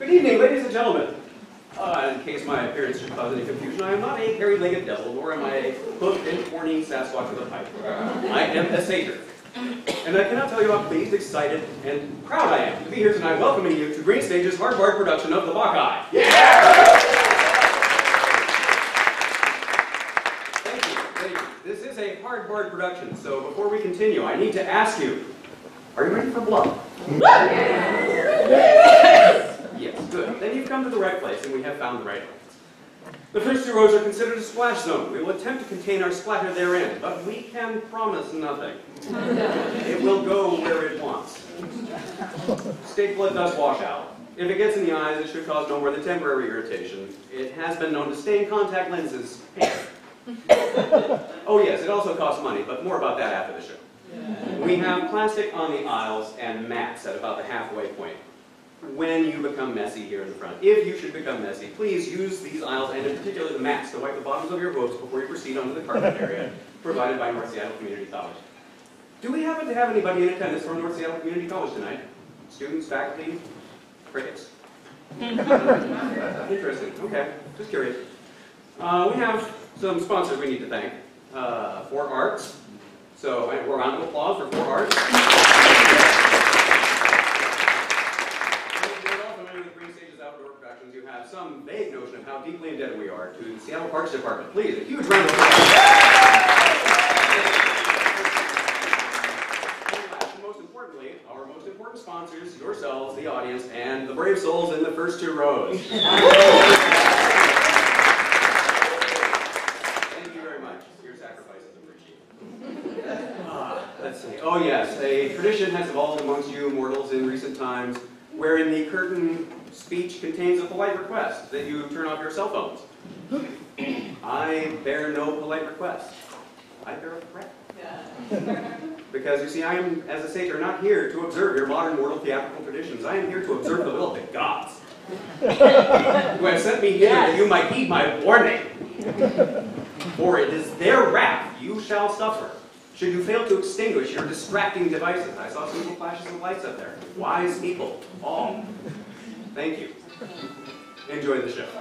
Good evening, ladies and gentlemen. In case my appearance should cause any confusion, I am not a hairy-legged devil, nor am I a hooked and horny Sasquatch with a pipe. I am a satyr. And I cannot tell you how pleased, excited, and proud I am to be here tonight welcoming you to Green Stage's hardboard production of the Bacchae. Yeah! Thank you. This is a hardboard production, so before we continue, I need to ask you, are you ready for blood? Yes, good. Then you've come to the right place, and we have found the right place. The first two rows are considered a splash zone. We will attempt to contain our splatter therein, but we can promise nothing. It will go where it wants. Stage blood does wash out. If it gets in the eyes, it should cause no more than temporary irritation. It has been known to stain contact lenses pink. Oh yes, it also costs money, but more about that after the show. We have plastic on the aisles and mats at about the halfway point. When you become messy here in the front, if you should become messy, please use these aisles and in particular the mats to wipe the bottoms of your hooves before you proceed onto the carpet area provided by North Seattle Community College. Do we happen to have anybody in attendance from North Seattle Community College tonight? Students, faculty, crickets? Interesting, okay, just curious. We have some sponsors we need to thank. Fort Arts, so a round of applause for Fort Arts. You have some vague notion of how deeply indebted we are to the Seattle Parks Department. Please, a huge round of applause. And last and most importantly, our most important sponsors, yourselves, the audience, and the brave souls in the first two rows. Thank you very much. Your sacrifice is appreciated. Let's see. Oh yes, a tradition has evolved amongst you mortals in recent times, wherein the curtain speech contains a polite request that you turn off your cell phones. I bear no polite request. I bear a threat. Because you see, I am, as a satyr, not here to observe your modern mortal theatrical traditions. I am here to observe the will of the gods, who have sent me here that you might heed my warning. For it is their wrath you shall suffer, should you fail to extinguish your distracting devices. I saw some little flashes of lights up there. Wise people, all. Thank you. Enjoy the show.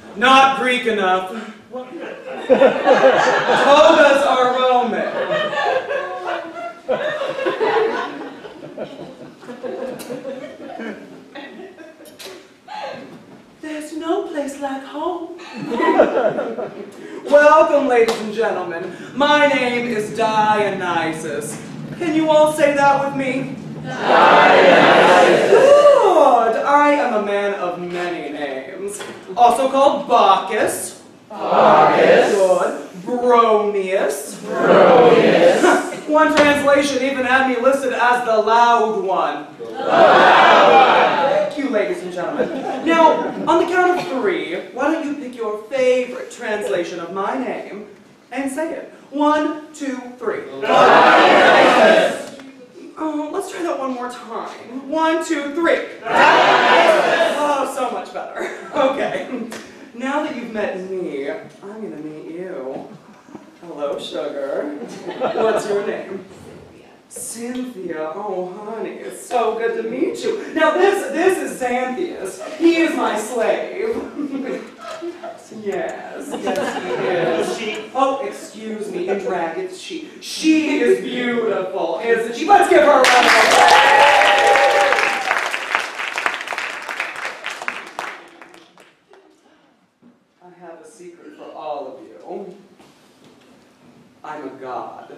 Not Greek enough. Togas are Roman. There's no place like home. Welcome, ladies and gentlemen. My name is Dionysus. Can you all say that with me? Dionysus. Good. I am a man of many names. Also called Bacchus. Bacchus. Good. Bromius. Bromius. One translation even had me listed as the loud one. Thank you, ladies and gentlemen. Now, on the count of 3, why don't you pick your favorite translation of my name and say it. 1, 2, 3. Oh, let's try that one more time. 1, 2, 3. Oh, so much better. Okay. Now that you've met me, I'm gonna meet you. Hello, sugar. What's your name? Cynthia. Oh, honey, it's so good to meet you. Now, this is Xanthius. He is my slave. Yes, he is. She. Oh, excuse me, in drag, it's she. She is beautiful, isn't she? Let's give her a round of applause. I have a secret for all of you. I'm a god.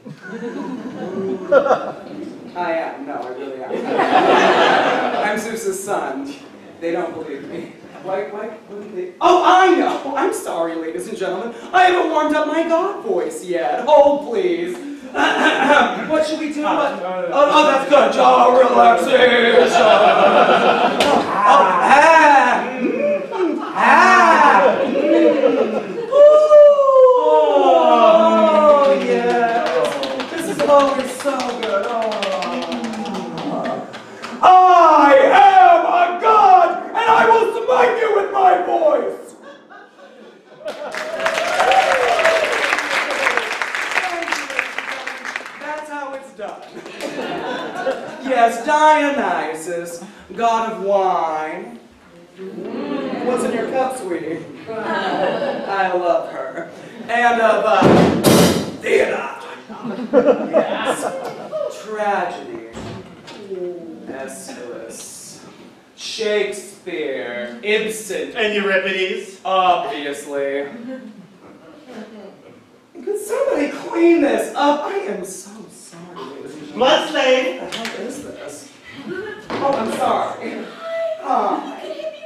I am. No, I really am. I'm Zeus's son. They don't believe me. Why wouldn't they? Oh, I know! I'm sorry, ladies and gentlemen. I haven't warmed up my god voice yet. Hold, please. What should we do? Oh, that's good. Jaw relaxation. Oh, yes. This is always so good. I am a god, and I will smite you with my voice. That's how it's done. Yes, Dionysus, god of wine. What's in your cup, sweetie? I love her. And of theater. Yes. Tragedy. Aeschylus, Shakespeare, Ibsen, and Euripides. Obviously. Could somebody clean this up? I am so sorry. Blood slave. What the hell is this? Oh, I'm sorry. Hi.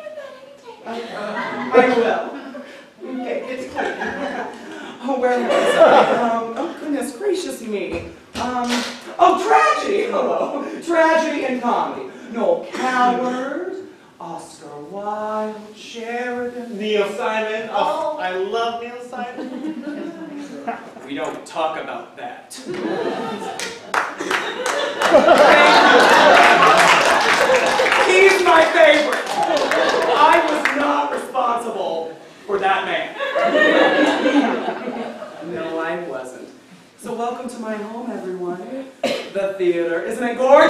I will. Okay, it's clean. Oh, where was I? Oh, goodness gracious me. Oh, tragedy! Hello. Tragedy and comedy. Noel Coward, Oscar Wilde, Sheridan. Neil Simon. Oh, I love Neil Simon. We don't talk about that. He's my favorite. I was not responsible for that man. No, I wasn't. So welcome to my home, everyone. The theater. Isn't it gorgeous?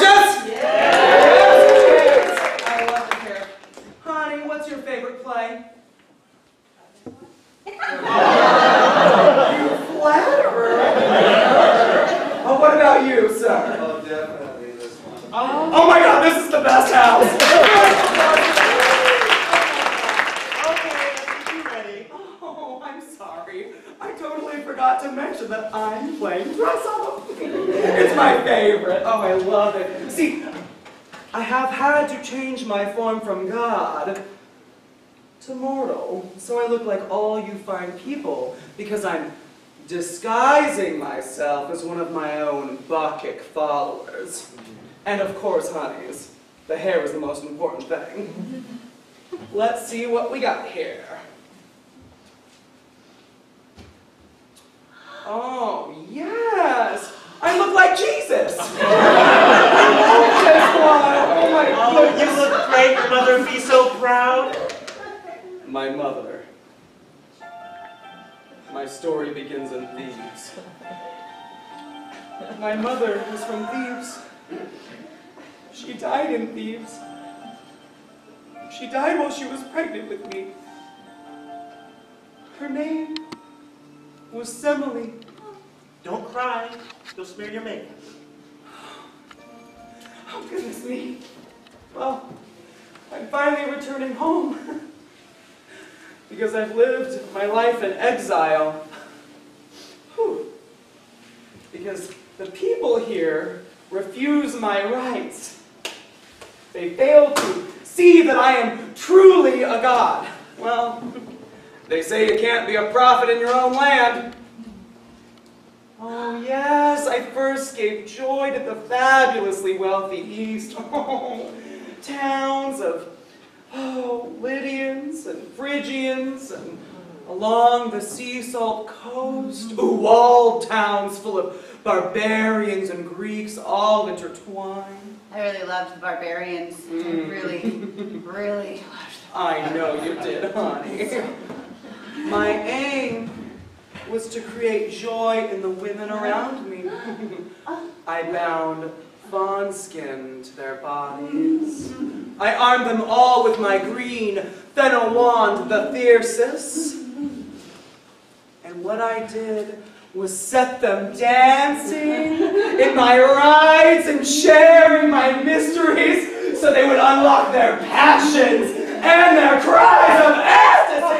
Yes! I love it here. Honey, what's your favorite play? You flatterer. Oh, what about you, sir? Oh, definitely this one. Oh my God, this is the best house. Oh, I'm sorry. I totally forgot to mention that I'm playing dress up. It's my favorite. Oh, I love it. See, I have had to change my form from God to mortal, so I look like all you fine people because I'm disguising myself as one of my own Bacchic followers. And of course, honeys, the hair is the most important thing. Let's see what we got here. Oh, yes! I look like Jesus! I love this one! Oh my God! Oh, you look great. Your mother would be so proud. My mother. My story begins in Thebes. My mother was from Thebes. She died in Thebes. She died while she was pregnant with me. Her name was Semele. Don't cry. You'll smear your makeup. Oh, goodness me. Well, I'm finally returning home. Because I've lived my life in exile. Whew. Because the people here refuse my rights. They fail to see that I am truly a god. Well, they say you can't be a prophet in your own land. Oh, yes, I first gave joy to the fabulously wealthy East. Oh, towns of, Lydians and Phrygians, and along the sea salt coast. Ooh, walled towns full of barbarians and Greeks all intertwined. I really loved the barbarians. I really, really loved them. I know you did, honey. My aim was to create joy in the women around me. I bound fawn skin to their bodies. I armed them all with my green fennel wand, the fiercest. And what I did was set them dancing in my rides and sharing my mysteries so they would unlock their passions and their cries of ecstasy.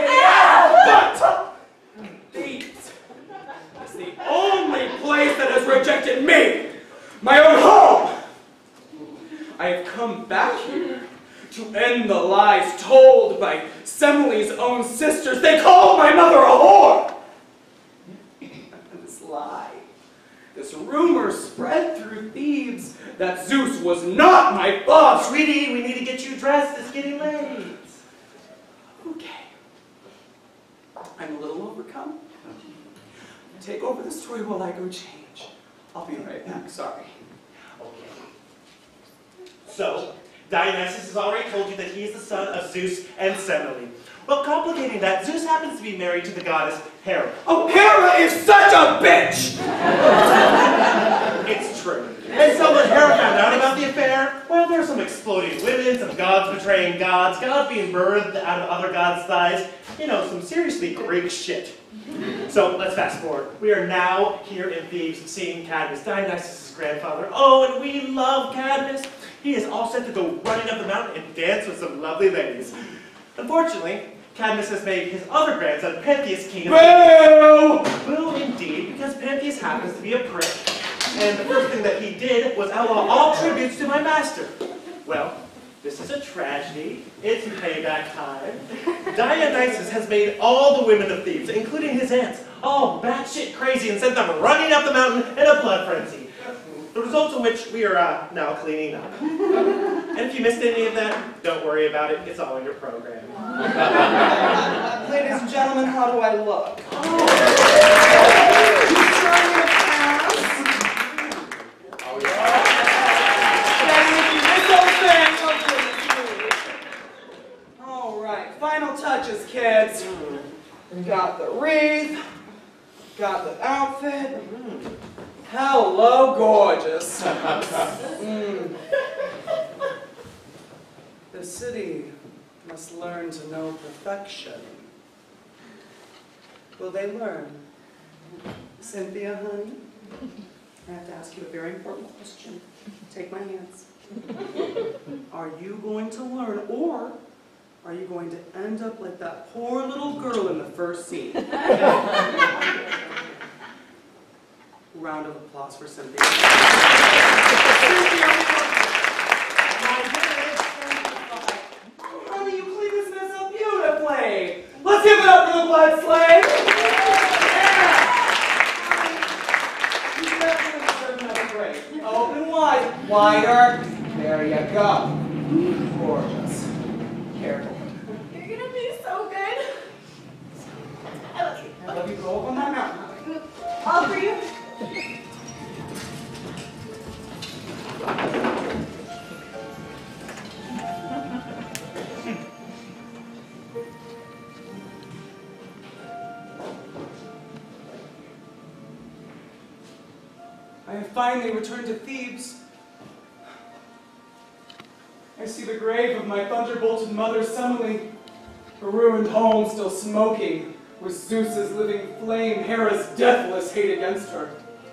But Thebes is the only place that has rejected me, my own home. I have come back here to end the lies told by Semele's own sisters. They called my mother a whore. And this lie, this rumor spread through Thebes that Zeus was not my father. Sweetie, we need to get you dressed. It's getting late. Okay. I'm a little overcome. Take over the story while I go change. I'll be right back. Sorry. Okay. So, Dionysus has already told you that he is the son of Zeus and Semele. Well, complicating that, Zeus happens to be married to the goddess Hera. Oh, Hera is such a bitch! It's true. And so when Hera found out about the affair, well, there were some exploding women, some gods betraying gods, gods being birthed out of other gods' thighs. You know, some seriously Greek shit. So let's fast forward. We are now here in Thebes seeing Cadmus, Dionysus' grandfather. Oh, and we love Cadmus. He is all set to go running up the mountain and dance with some lovely ladies. Unfortunately, Cadmus has made his other grandson, Pentheus, king of Thebes. Boo, indeed, because Pentheus happens to be a prick. And the first thing that he did was outlaw all tributes to my master. Well, this is a tragedy. It's payback time. Dionysus has made all the women of Thebes, including his aunts, all batshit crazy and sent them running up the mountain in a blood frenzy. The results of which we are now cleaning up. And if you missed any of that, don't worry about it. It's all in your program. Ladies and gentlemen, how do I look? Oh, yeah. All right, final touches, kids. Got the wreath, got the outfit. Hello, gorgeous. The city must learn to know perfection. Will they learn? Cynthia, honey, I have to ask you a very important question. Take my hands. Are you going to learn, or are you going to end up like that poor little girl in the first scene? Round of applause for Cynthia. Cynthia! Honey, you cleaned this mess up beautifully. Let's give it up for the blood slave. Yeah! You definitely deserve another break. Open wide. Wider. There you go. Gorgeous. Careful. You're gonna be so good. I love you. I love you. Go up on that mountain. All for you. I have finally returned to Thebes. I see the grave of my thunderbolted mother, Semele, her ruined home still smoking with Zeus's living flame, Hera's deathless hate against her.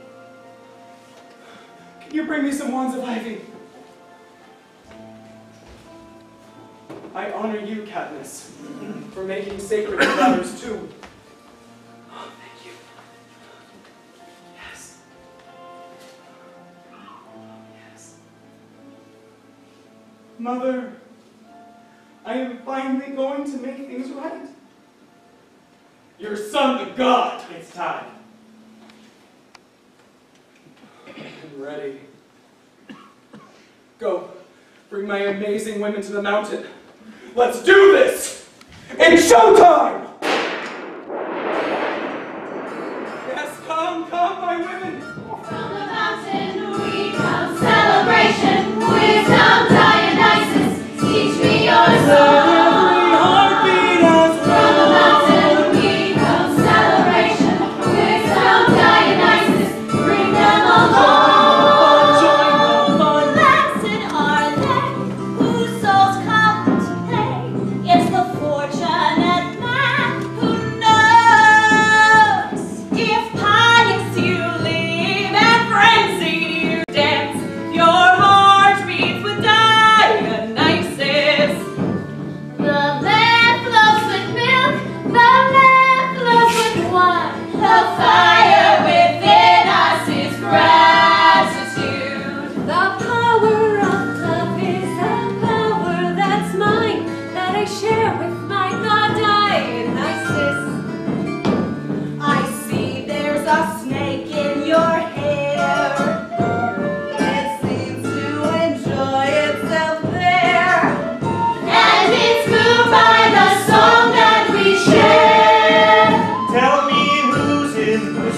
Can you bring me some wands of ivy? I honor you, Katniss, for making sacred the others too. Oh, thank you. Yes. Yes. Mother, I am finally going to make things right. Your son, the god. It's time. I'm ready. Go, bring my amazing women to the mountain. Let's do this! It's showtime! Yes, come, my women! From the mountain we come, celebration, wisdom, Dionysus, teach me your song. From the mountain we come, celebration, wisdom, Dionysus, bring them along. Blessed are they whose souls come to play. It's the fortunate man who knows. If pious you live and frenzy you dance, your heart beats with Dionysus. The land flows with milk, the land flows with wine. The fire within us is gratitude. The power of love is a power that's mine, that I share with my God Dionysus. I see there's a snake in your hair. It seems to enjoy itself there. And it's moved by the song that we share. Tell me who's in the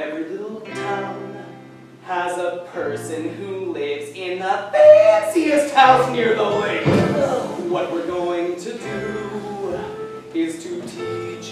Every little town has a person who lives in the fanciest house near the lake. What we're going to do is to teach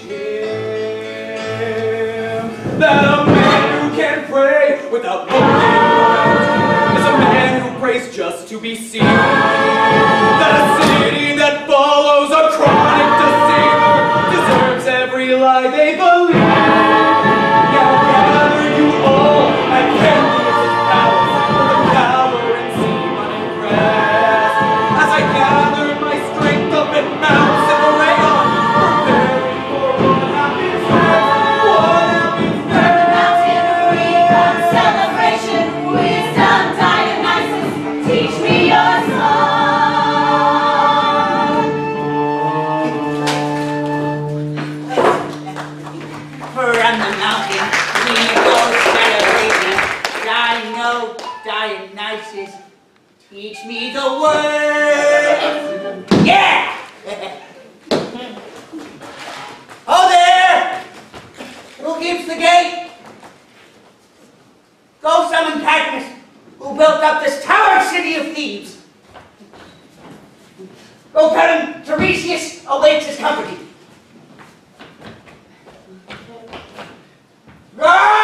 him that a man who can pray without looking around is a man who prays just to be seen. That a city that follows a chronic deceiver deserves every lie they believe. Now gather you all at Candace's palace for the power and seem unimpressed. As I gather my strength up in mounts and array on, preparing for what happens next. What happens next? Artillery on celebration, wisdom, Dionysus, teach me your song. From the mountain, we go celebrating. Dino, Dionysus, teach me the word. Yeah! Oh there! Who keeps the gate? Go summon Cadmus, who built up this towered city of Thebes. Go tell him Teresa awaits his company. Go!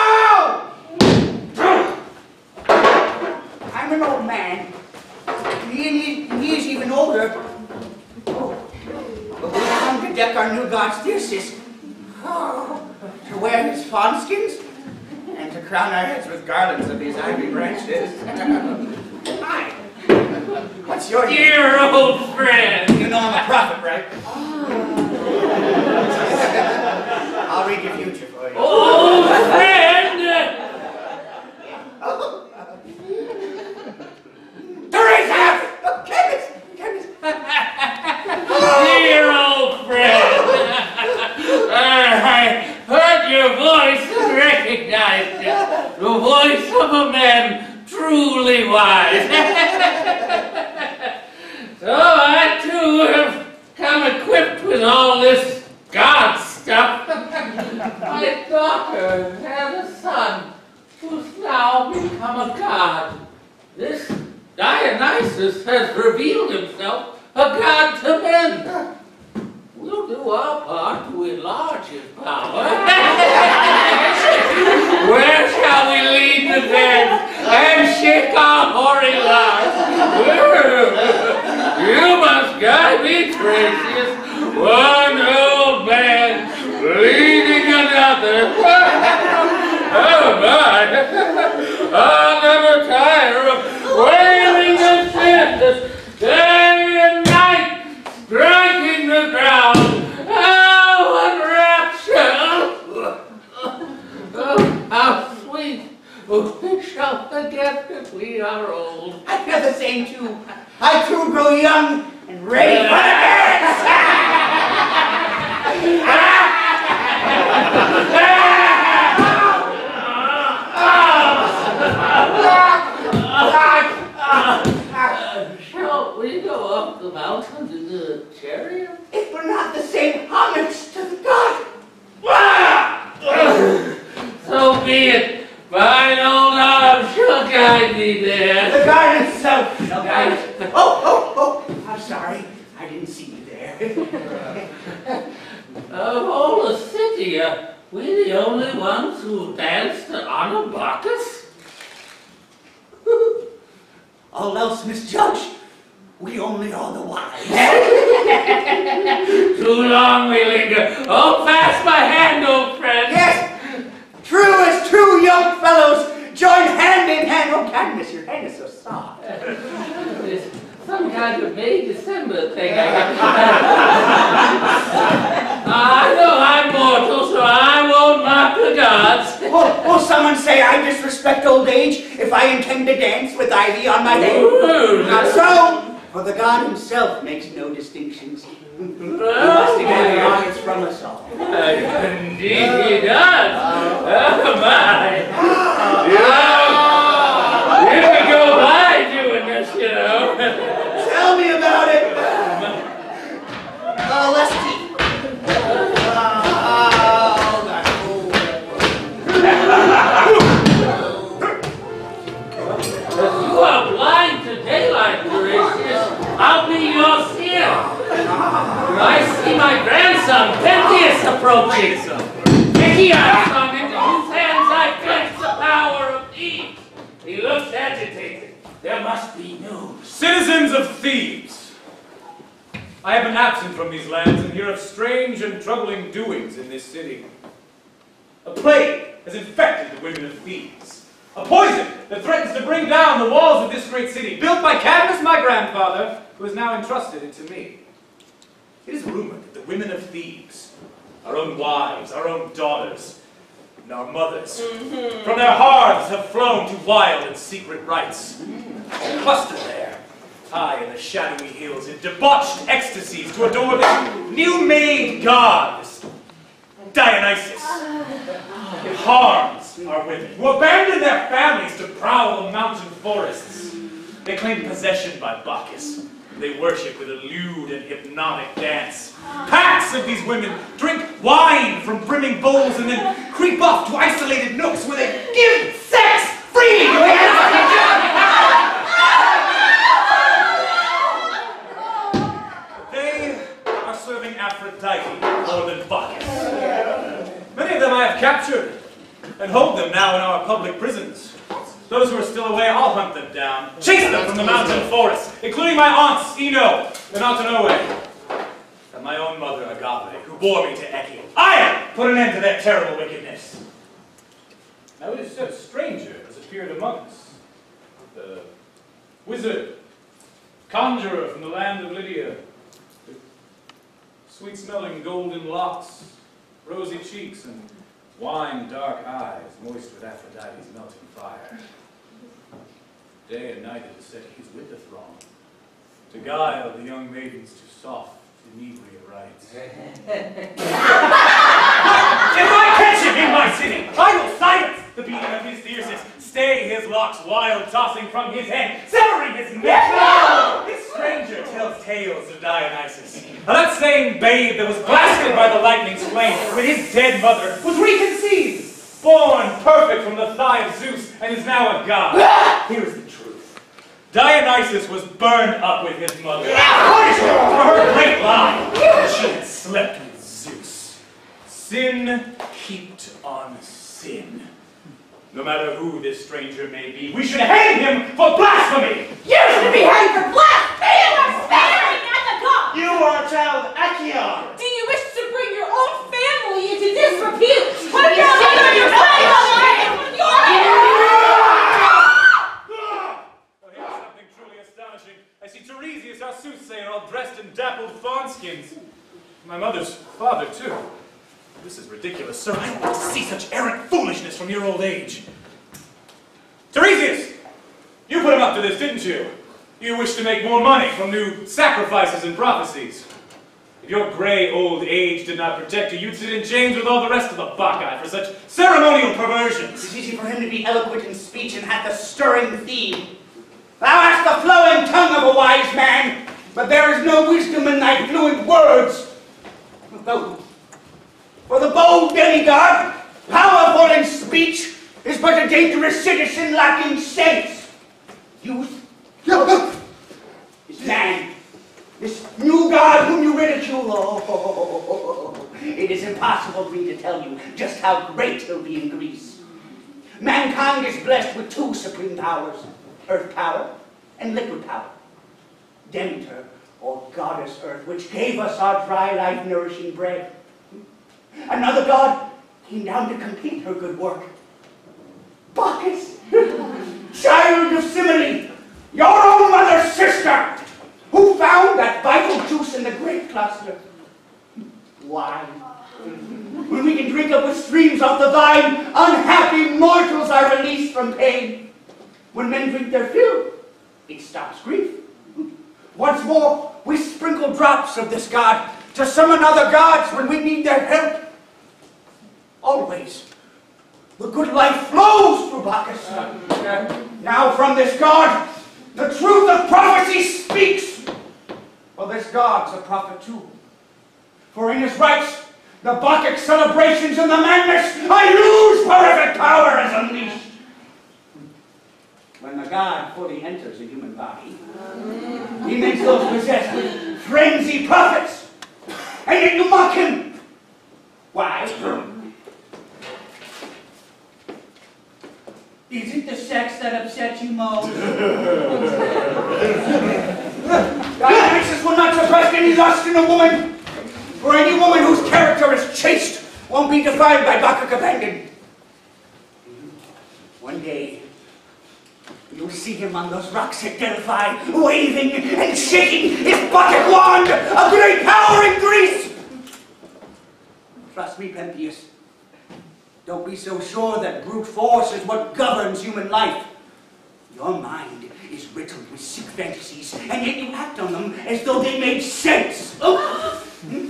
I'm an old man. He is even older. Oh. But we come to deck our new god's Thesis. Oh. To wear his fawn skins and to crown our heads with garlands of his ivy branches. Hi. What's your name? Dear old friend. You know I'm a prophet, right? I'll read your future for you. Old friend. Teresa! Cadmus! Dear old friend. I heard your voice and recognized it. The voice of a man truly wise. So I too have come equipped with all this God stuff. My daughter had a son who's now become a god. This Dionysus has revealed himself a god to men. We'll do our part to enlarge his power. Where shall we lead the dead and shake our hoary lives? You must guide me, Teresa. One old man leading another. Oh my! I'll never tire of wailing and sisters, day and night, striking the ground. Oh, what rapture! Oh, how sweet! We shall forget that we are old. I feel the same too. I too grow young and ready for the dance. Shall we go up the mountain to the chariot? It were not the same homage to the god. So be it. Mine old arm shall guide me there. The god himself shall guide us. Oh, I'm sorry. I didn't see you there. Of all the city, are we the only ones who dance to honor Bacchus? All else misjudged. We only are the wise. Too long we linger. Hold fast my hand, old friend. Yes, true as true young fellows join hand in hand. Oh, Cadmus, your hand is so soft. It's some kind of May December thing. I know I'm mortal, so I won't mock the gods. Will someone say I disrespect old age if I intend to dance with ivy on my head? Ooh. Not so, for the god himself makes no distinctions. He must demand the honors from us all. Indeed he does. Oh my. You could go by doing this, you know. Tell me about it. Let's see. Oh, that's cool. Bacchae, son, into whose hands I pledge the power of Thebes. He looks agitated. There must be news. Citizens of Thebes, I have been absent from these lands and hear of strange and troubling doings in this city. A plague has infected the women of Thebes. A poison that threatens to bring down the walls of this great city, built by Cadmus, my grandfather, who has now entrusted it to me. It is rumored that the women of Thebes, our own wives, our own daughters, and our mothers, from their hearths have flown to wild and secret rites. Clustered there, high in the shadowy hills, in debauched ecstasies to adore this new-made god, this Dionysus. It harms our women, who abandon their families to prowl the mountain forests. They claim possession by Bacchus. They worship with a lewd and hypnotic dance. Packs of these women drink wine from brimming bowls and then creep off to isolated nooks where they give sex freely to They are serving Aphrodite more than Bacchus. Many of them I have captured and hold them now in our public prisons. Those who are still away, I'll hunt them down, chase them from the mountain forests, including my aunts, Ino and Autonoe, and my own mother, Agave, who bore me to Echio. I put an end to their terrible wickedness. Now it is said a stranger has appeared among us. The wizard, conjurer from the land of Lydia, with sweet-smelling golden locks, rosy cheeks, and wine-dark eyes, moist with Aphrodite's melting fire. Day and night it is said he is with the throng, to guile the young maidens to soft, inebriate rites. If I catch him in my city, I will silence the beating of his fierceness, stay his locks wild tossing from his head, severing his neck. No! This stranger tells tales of Dionysus. Now that same babe that was blasted by the lightning's flame with his dead mother was reconceived, born perfect from the thigh of Zeus, and is now a god. Here is the truth. Dionysus was burned up with his mother, punishment for her great lie, that she had slept with Zeus. Sin heaped on sin. No matter who this stranger may be, we should hang him for blasphemy! You should be hanged for blasphemy! You are sparing at the god! You are a child of Bacchae. Do you wish to bring your own family into disrepute? What are you Oh, here's something truly astonishing. I see Teresa, our soothsayer, all dressed in dappled fawn skins. My mother's father, too. This is ridiculous, sir. I don't want to see such errant foolishness from your old age. Teresa, you put him up to this, didn't you? You wish to make more money from new sacrifices and prophecies. If your gray old age did not protect you, you'd sit in chains with all the rest of the Bacchae for such ceremonial perversions. It's easy for him to be eloquent in speech and hath a stirring theme. Thou hast the flowing tongue of a wise man, but there is no wisdom in thy fluent words. For the bold demigod, powerful in speech, is but a dangerous citizen lacking sense. Youth, this man, this new god whom you ridicule, it is impossible for me to tell you just how great he'll be in Greece. Mankind is blessed with two supreme powers, earth power and liquid power. Demeter, or goddess earth, which gave us our dry life nourishing bread. Another god came down to complete her good work. Bacchus, child of Simile, your own mother's sister, who found that vital juice in the grape cluster. Wine. When we can drink up with streams off the vine, unhappy mortals are released from pain. When men drink their fill, it stops grief. Once more, we sprinkle drops of this god to summon other gods when we need their help. Always, the good life flows through Bacchus. Now from this god, the truth of prophecy speaks. Well, this god's a prophet too. For in his rites, the Bacchic celebrations and the madness I lose horrific power is unleashed. When the god fully enters a human body, he makes those possessed with frenzy prophets. And yet you mock him. Why? Is it the sex that upsets you most? Dionysus will not suppress any lust in a woman, for any woman whose character is chaste won't be defiled by Bacchae abandon. One day, you'll see him on those rocks at Delphi, waving and shaking his Bacchic wand, a great power in Greece! Trust me, Pentheus. Don't be so sure that brute force is what governs human life. Your mind is riddled with sick fantasies, and yet you act on them as though they made sense. Oh.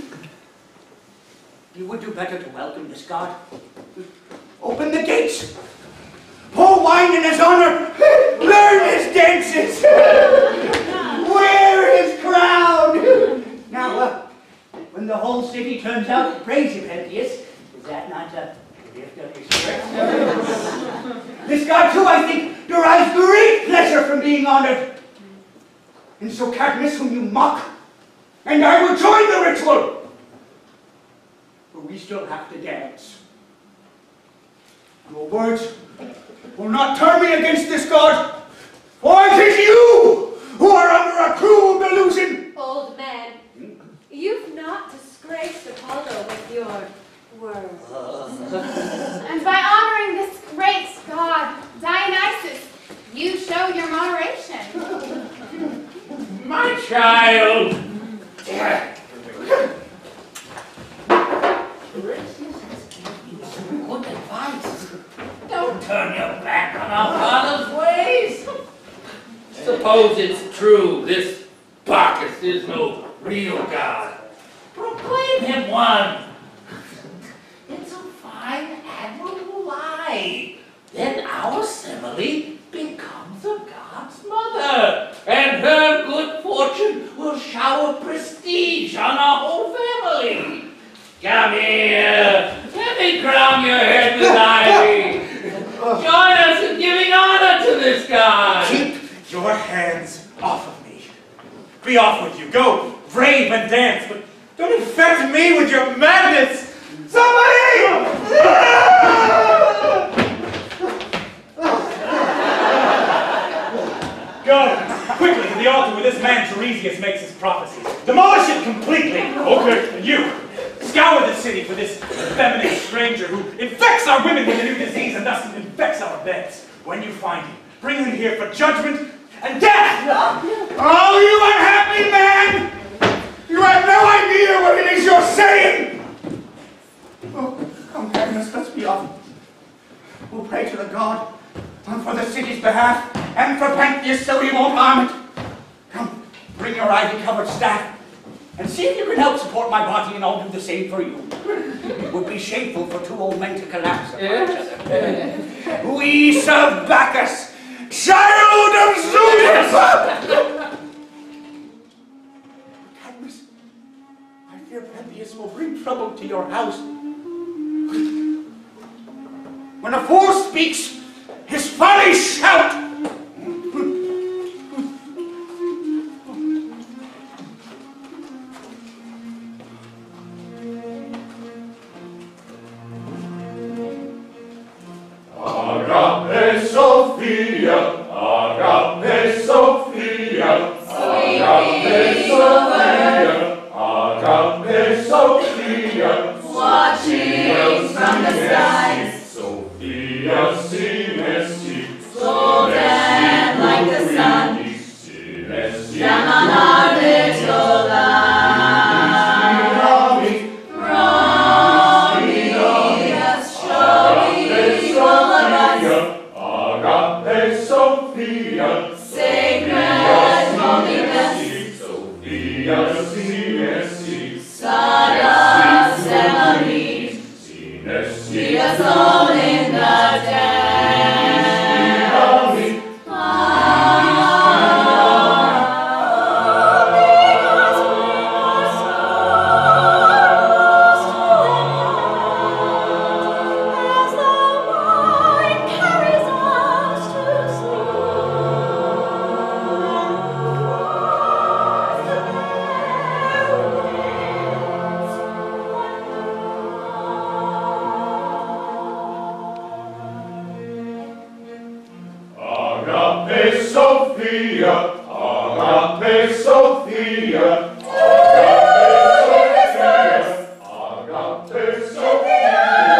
You would do better to welcome this god. Open the gates. Pour wine in his honor. Learn his dances. Wear his crown. Now, when the whole city turns out to praise you, Pentheus, is that not a gift of his spirit? This god, too, I think, derives great pleasure from being honored. And so Cadmus, whom you mock, and I will join the ritual. For we still have to dance. Your words will not turn me against this god, for it is you who are under a cruel delusion. Old man, you've not disgraced Apollo with your words. And by honoring this great god, Dionysus, you show your moderation. My child. Good advice. Don't turn your back on our father's ways. Suppose it's true this Bacchus is no real god. Proclaim him one. It's a fine, admirable lie. Then our simile becomes a god's mother, and her good fortune will shower prestige on our whole family. Come here. Let me crown your head with ivy. Join us in giving honor to this god. Keep your hands off of me. Be off with you. Go rave and dance, but don't infect me with your madness. Somebody! Go quickly to the altar where this man Teresa makes his prophecies. Demolish it completely. Okay. And you, scour the city for this effeminate stranger who infects our women with a new disease and thus infects our beds. When you find him, bring him here for judgment and death! Oh, you unhappy man! You have no idea what it is you're saying! Oh, come, Cadmus, let's be off. We'll pray to the god, and for the city's behalf, and for Pentheus so he won't harm it. Come, bring your ivy-covered staff, and see if you can help support my body, and I'll do the same for you. It would be shameful for two old men to collapse upon each other. We serve Bacchus, child of Zeus! Cadmus, I fear Pentheus will bring trouble to your house. When a fool speaks, his folly shout! Agape Sophia, Agape Sophia, Agape Sophia, Agape Sophia, watching from the skies. Sophia, Sinesti, golden like the sun, down on our little life. Roaming us, showing all of us. Agape Sophia, sacred holiness. Sophia, Sinesti, Stardust Emily, see us all in the dance. Sophia, Agape Sophia, Agape Sophia,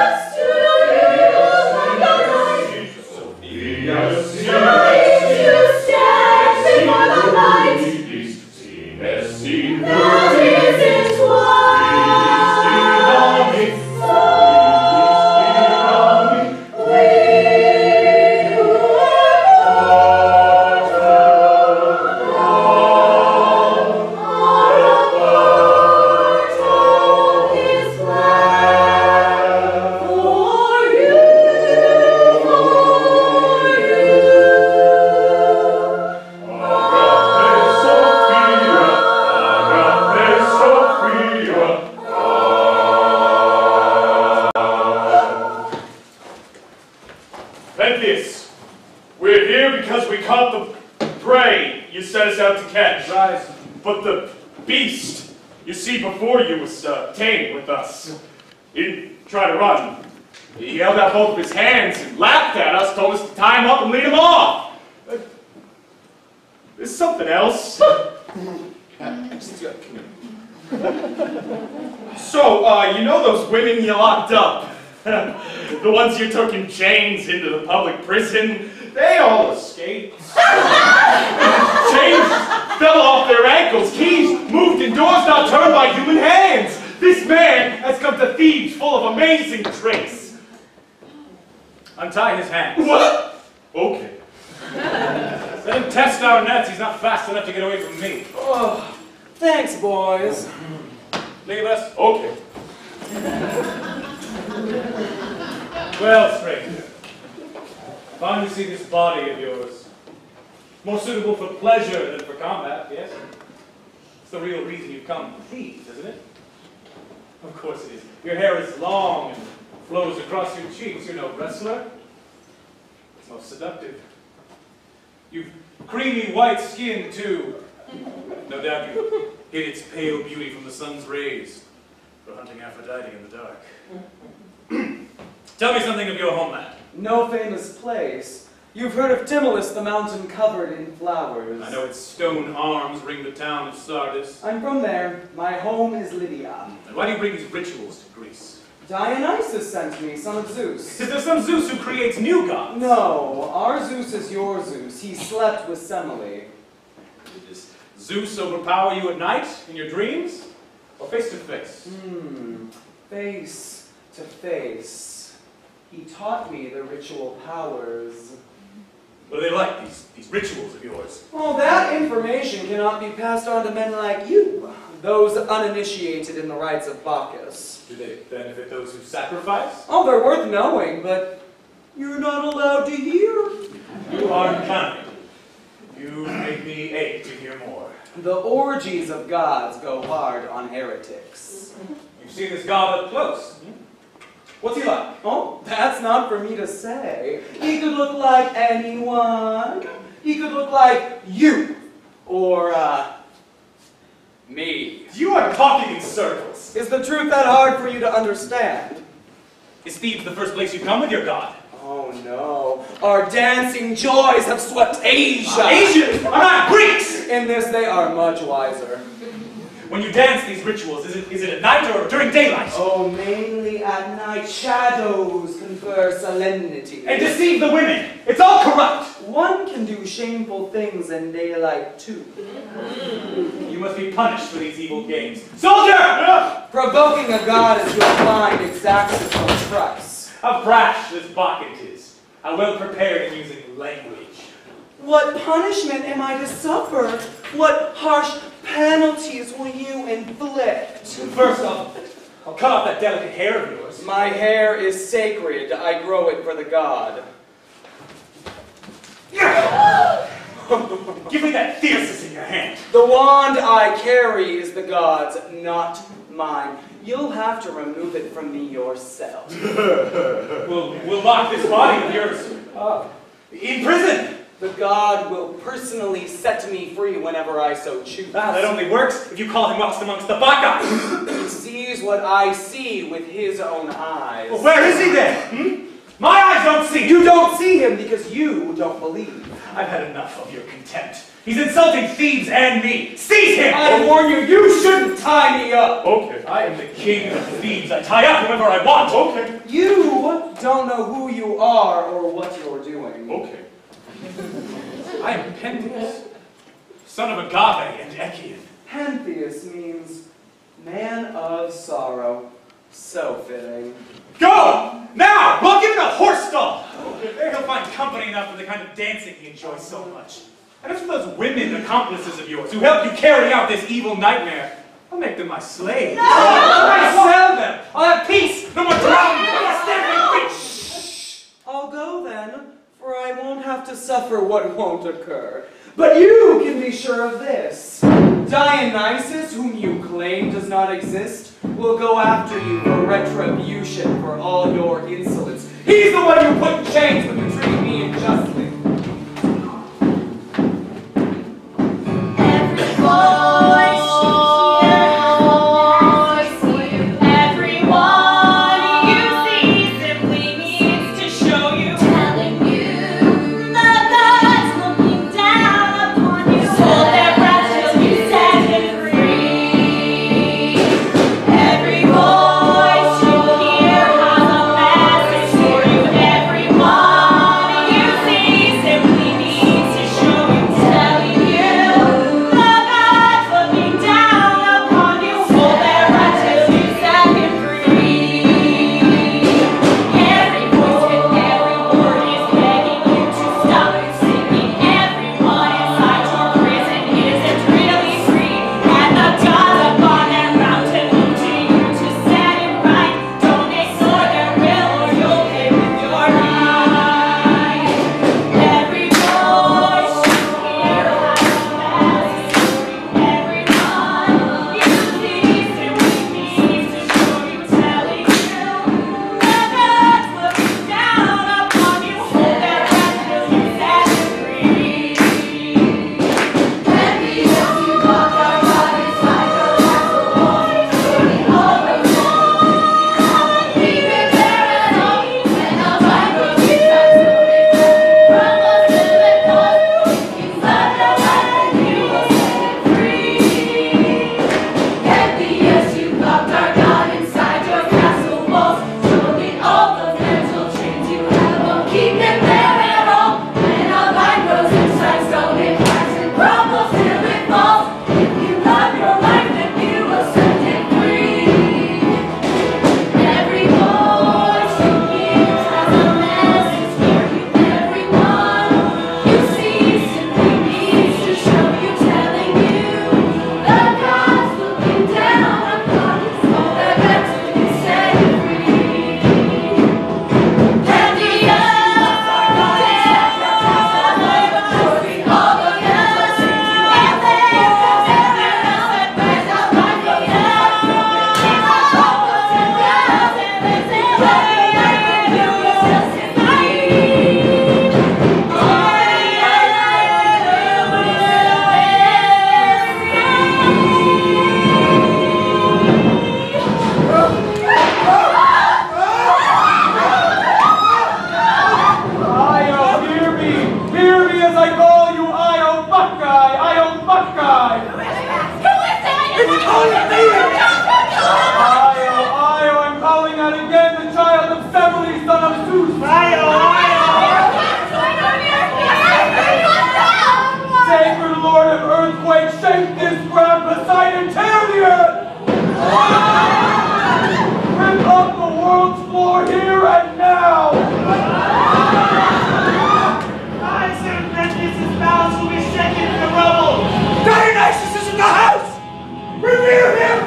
But the beast you see before you was tame with us. He didn't try to run. He held out both of his hands and laughed at us, told us to tie him up and lead him off. There's something else. So, you know those women you locked up? The ones you took in chains into the public prison? They all escaped. Chains fell off their ankles, keys moved in doors not turned by human hands. This man has come to Thebes full of amazing tricks. Untie his hands. What? Okay. Let him test our nets. He's not fast enough to get away from me. Oh, thanks, boys. Leave us? Okay. Well, stranger, finally see this body of yours. More suitable for pleasure than for combat, yes? It's the real reason you've come to Thebes, isn't it? Of course it is. Your hair is long and flows across your cheeks. You're no wrestler. It's most seductive. You've creamy white skin, too. No doubt you hid its pale beauty from the sun's rays for hunting Aphrodite in the dark. Tell me something of your homeland. No famous place. You've heard of Tymolus, the mountain covered in flowers. I know its stone arms ring the town of Sardis. I'm from there. My home is Lydia. And why do you bring these rituals to Greece? Dionysus sent me, son of Zeus. Is there some Zeus who creates new gods? No, our Zeus is your Zeus. He slept with Semele. Does Zeus overpower you at night in your dreams? Or face to face? Face to face. He taught me the ritual powers. What are they like, these rituals of yours? Oh, that information cannot be passed on to men like you, those uninitiated in the rites of Bacchus. Do they benefit those who sacrifice? Oh, they're worth knowing, but you're not allowed to hear. You are kind. You make me ache to hear more. The orgies of gods go hard on heretics. You've seen this god up close. What's he like? Oh, that's not for me to say. He could look like anyone. He could look like you. Or, me. You are talking in circles. Is the truth that hard for you to understand? Is Thebes the first place you come with your god? Oh no. Our dancing joys have swept Asia. Asians are not Greeks! In this they are much wiser. When you dance these rituals, is it at night or during daylight? Oh, mainly at night. Shadows confer solemnity. And deceive the women. It's all corrupt. One can do shameful things in daylight, too. You must be punished for these evil games. Soldier! Provoking a god as you'll find exacts its own price. How brash this Bacchant is. How well prepared in using language. What punishment am I to suffer? What harsh penalties will you inflict? First off, I'll cut off that delicate hair of yours. My hair is sacred. I grow it for the god. Give me that thesis in your hand. The wand I carry is the god's, not mine. You'll have to remove it from me yourself. We'll lock this body of yours in prison. The god will personally set me free whenever I so choose. That only works if you call him lost amongst the Bacchae. He sees what I see with his own eyes. Well, where is he then? My eyes don't see. You don't see see him because you don't believe. I've had enough of your contempt. He's insulting Thebes and me. Seize him! I warn you, you shouldn't tie me up. Okay. I am the king of Thebes. I tie up whoever I want. Okay. You don't know who you are or what you're doing. Okay. I am Pentheus, son of Agave and Echion. Pentheus means man of sorrow. So fitting. Go! Now! We'll give him a horse stall! There he'll find company enough for the kind of dancing he enjoys so much. And as for those women accomplices of yours who help you carry out this evil nightmare, I'll make them my slaves. No! I'll sell them! I'll have peace! No more drowning! I'll go then, for I won't have to suffer what won't occur. But you can be sure of this. Dionysus, whom you claim does not exist, will go after you for retribution for all your insolence. He's the one you put in chains when you treat me unjustly. Every voice you hear, everyone you see simply needs to show you, telling you the gods looking down upon you, hold their breath till you set him free. Every voice you hear has a message for you. Everyone you see simply needs to show you, telling you the gods looking down upon you, hold their breath till you set him free. Every voice with every word is begging you to stop singing. Everyone inside your prison isn't really free, and the gods upon their mountain look to you to set it right. Don't ignore their will or you'll pay with your life. Every voice you hear has a message for you. Everyone you see simply needs to show you, telling you the gods looking down upon you, hold their breath till you set it free. Pentheus, you locked our God inside your castle walls, surely all the wrong. Leave it there at all, and I'll find those inside crumbles till it falls. You love your life and you will set it free. Pentheus, you locked our God inside your castle walls, surely all the mental chains you have won't keep him there at all. And I'll bind those inside stone it cracks and crumbles till it falls. If you love your life, then you will set it free. Every voice you hear has a message for you. Everyone you see simply needs to show you, telling you the gods looking down upon you, hold their breath till you set it free. Pentheus, our God inside your castle walls, surely all the mental chains you have where's our life goes down. These are troubles and gods, and they say, you will set it free. Io, hear me as I call you, Io, Bacchae, Io, Bacchae. Io, I'm calling out again the child of Semele, son of Zeus. Sacred Lord of earthquake, shake this ground beside and tear the earth. Rip up the world's floor here and now. I said Pentheus' palace will be shaken in the rubble. Dionysus is in the house. Revere him.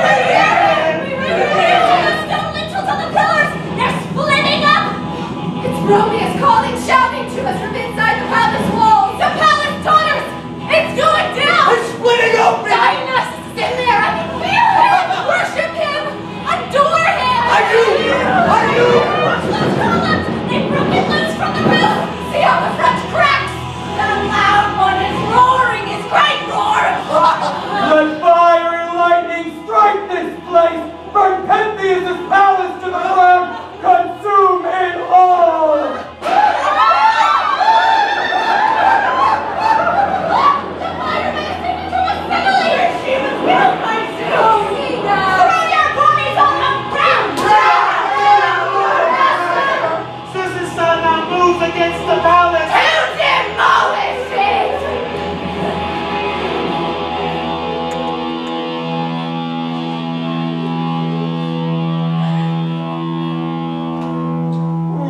Bromius calling, shouting to us from inside the palace walls. The palace daughters! It's going down! It's splitting open. Dionysus is in there! I can feel him! Worship him! Adore him! I do! Watch those columns! They've broken loose from the roof! See how the front cracks! The loud one is roaring his great roar! Let fire and lightning strike this place. Burn Pentheus' palace to the ground. Consume it all.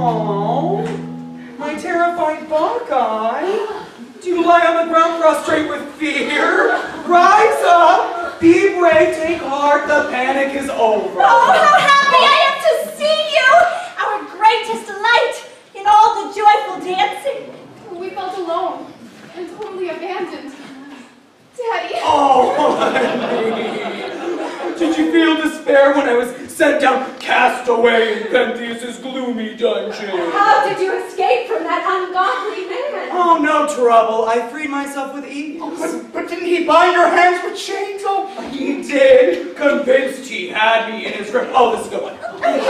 Oh, my terrified Bacchae. Do you lie on the ground prostrate with fear? Rise up, be brave, take heart, the panic is over. Oh, how happy I am to see you! Our greatest delight in all the joyful dancing. We felt alone and totally abandoned. Daddy. Oh, honey. Did you feel despair when I was sent down cast away in Pentheus's gloomy dungeon? How did you escape from that ungodly man? Oh, no trouble. I freed myself with ease. But didn't he bind your hands with chains? Oh, He did, convinced he had me in his grip. Oh, this is a good one.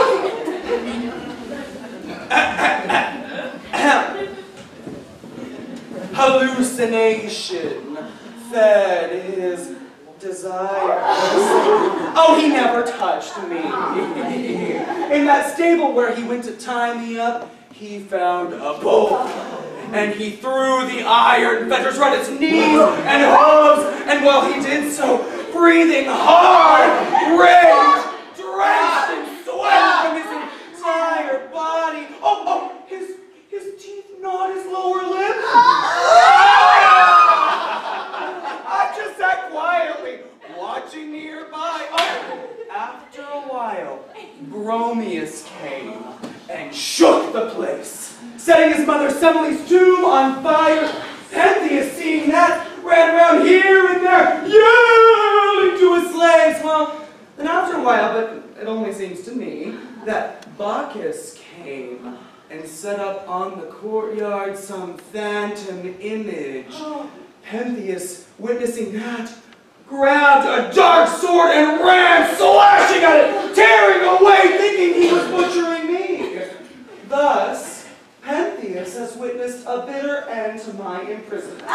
Hallucination fed his desires. Oh, he never touched me. In that stable where he went to tie me up, he found a bull. And he threw the iron fetters right at his knees and hooves, and while he did so, breathing hard, rage, drenched in sweat from his entire body. Oh, his teeth gnawed his lower lip. I just sat quietly, watching nearby. Oh, after a while, Bromius came and shook the place, setting his mother Semele's tomb on fire. Pentheus, seeing that, ran around here and there, yelling to his slaves. Well, then after a while, but it only seems to me, that Bacchus came and set up on the courtyard some phantom image. Pentheus, witnessing that, grabbed a dark sword and ran, slashing at it, tearing away, thinking he was butchering me. Thus, Pentheus has witnessed a bitter end to my imprisonment.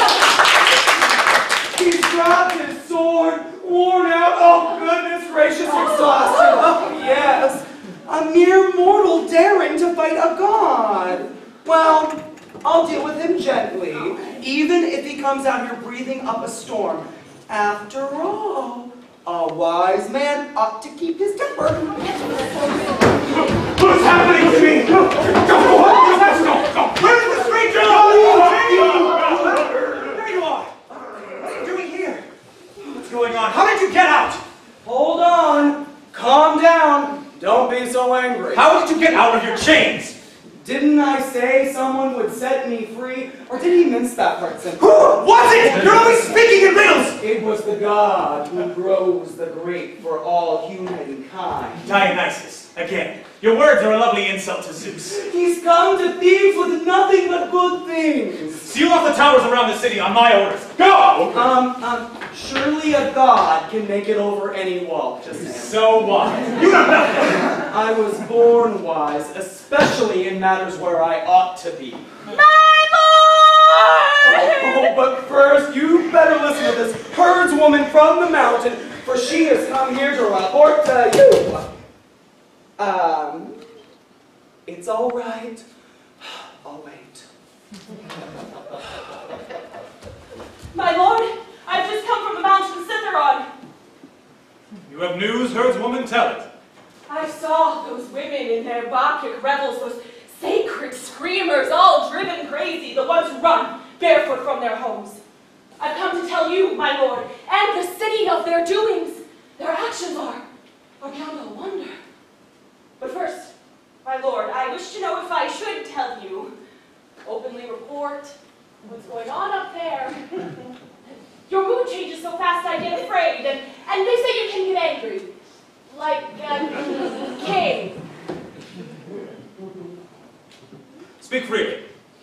He's dropped his sword, worn out, oh goodness gracious, exhausted. Oh yes, a mere mortal daring to fight a god. Well, I'll deal with him gently, even if he comes out here breathing up a storm. After all, a wise man ought to keep his temper. What's happening to me? Go! Where's the stranger? There you are. What are you doing here? What's going on? How did you get out? Hold on, calm down, don't be so angry. How did you get out of your chains? Didn't I say someone would set me free? Or did he mince that part simply? Who was it? You're always speaking in riddles! It was the god who grows the grape for all humankind. Dionysus, again. Your words are a lovely insult to Zeus. He's come to Thebes with nothing but good things. Seal off the towers around the city on my orders. Go! Surely a god can make it over any wall, just saying. So wise. You know nothing. I was born wise, especially in matters where I ought to be. My lord! Oh, but first, you better listen to this herdswoman from the mountain, for she has come here to report to you. It's all right. I'll wait. My lord, I've just come from the mountain Citharon. You have news, herdswoman? Tell it. I saw those women in their Bacchic revels, those sacred screamers, all driven crazy, the ones who run barefoot from their homes. I've come to tell you, my lord, and the city of their doings. Their actions are beyond all wonder. But first, my lord, I wish to know if I should tell you, openly report what's going on up there. Your mood changes so fast I get afraid, and they say you can get angry. Like a king. Speak freely.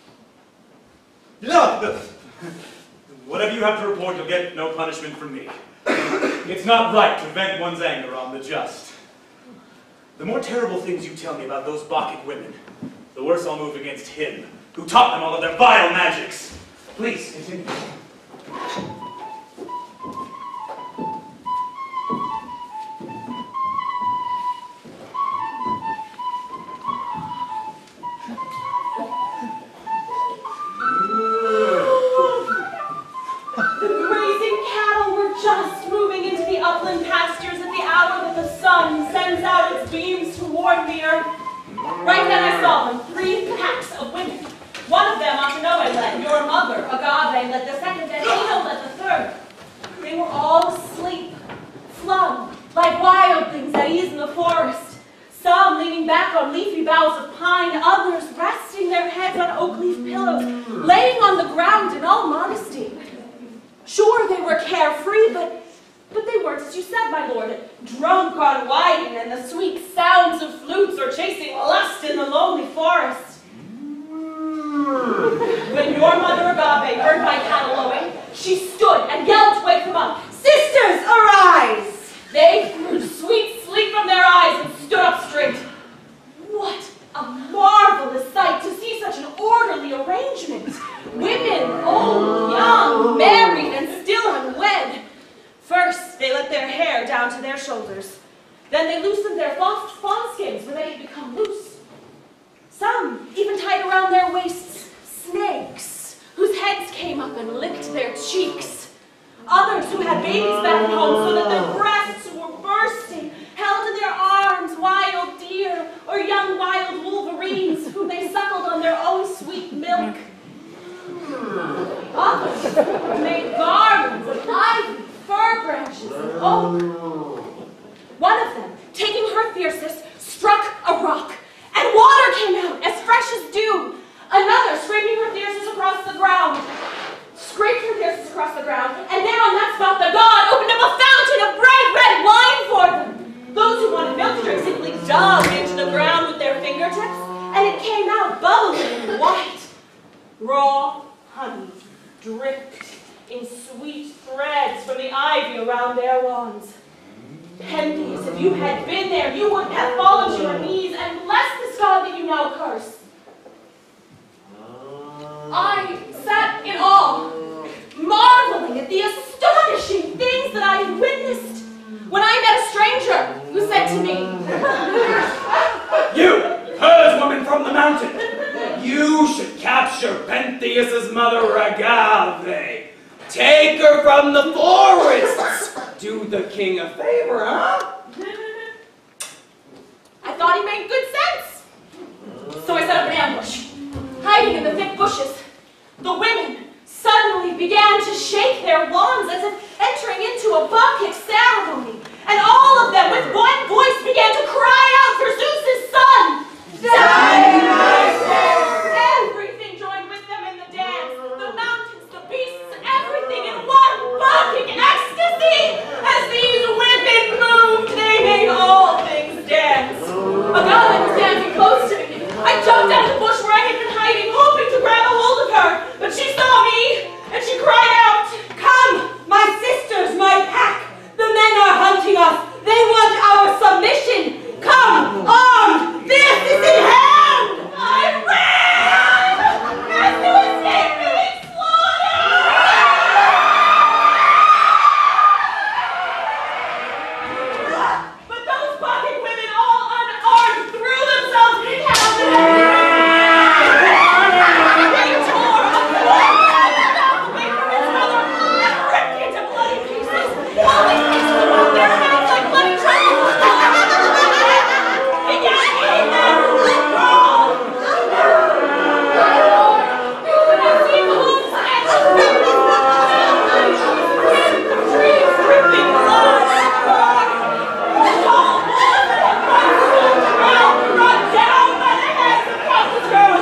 No! Whatever you have to report, you'll get no punishment from me. It's not right to vent one's anger on the just. The more terrible things you tell me about those Bacchic women, the worse I'll move against him, who taught them all of their vile magics. Please, continue. Right then I saw on 3 packs of women. One of them Antinoe led, your mother, Agave, led the second, and Ino led the third. They were all asleep, flung like wild things at ease in the forest. Some leaning back on leafy boughs of pine, others resting their heads on oak leaf pillows, laying on the ground in all modesty. Sure, they were carefree, but they weren't, as you said, my lord, drunk on wine and the sweet sounds of flutes or chasing lust in the lonely forest. When your mother Agave heard my cattle lowing, she stood and yelled to wake them up, "Sisters, arise!" They threw sweet sleep from their eyes and stood up straight. What a marvelous sight to see such an orderly arrangement. Women, old, young, married, and still unwed. First, they let their hair down to their shoulders. Then they loosened their fawnskins when they had become loose. Some even tied around their waists snakes, whose heads came up and licked their cheeks. Others who had babies back at home so that their breasts were bursting, held in their arms wild deer or young wild wolverines whom they suckled on their own sweet milk. Others made garlands of ivy, fir branches, and oak. One of them, taking her fiercest, struck a rock, and water came out as fresh as dew. Another, scraping her fiercest across the ground, and there on that spot the god opened up a fountain of bright red wine for them. Those who wanted milk drink simply dug into the ground with their fingertips, and it came out bubbling and white. Raw honey dripped in sweet threads from the ivy around their lawns. Pentheus, if you had been there, you would have fallen to your knees and blessed this god that you now curse. I sat in awe, marveling at the astonishing things that I had witnessed, when I met a stranger who said to me, "You, herdswoman from the mountain, you should capture Pentheus's mother Agave. Take her from the forests. Do the king a favor, huh?" I thought he made good sense. So I set up an ambush, hiding in the thick bushes. The women suddenly began to shake their wands as if entering into a Bacchae ceremony, and all of them with one voice began to cry out for Zeus's son. Everything joined with them in the dance, the mountains, the beasts, everything in one Bacchic ecstasy. As these women moved, they made all things dance. Agave was dancing close to me. I jumped out of the bush where I had been hiding, hoping to grab a hold of her, but she saw me, and she cried out, "Come, my sisters, my pack! The men are hunting us! They want our submission! Come, armed! This is in hand!" I ran! As to escape being slaughtered! But those bucket women, all unarmed, threw themselves into the They tore a away from his mother and ripped into bloody pieces. All these pieces around their heads like bloody triangles. Began eating them raw. You would have seen hooves and trees dripping blood. The tall wolves that had run through the ground were run down by the heads across the throat.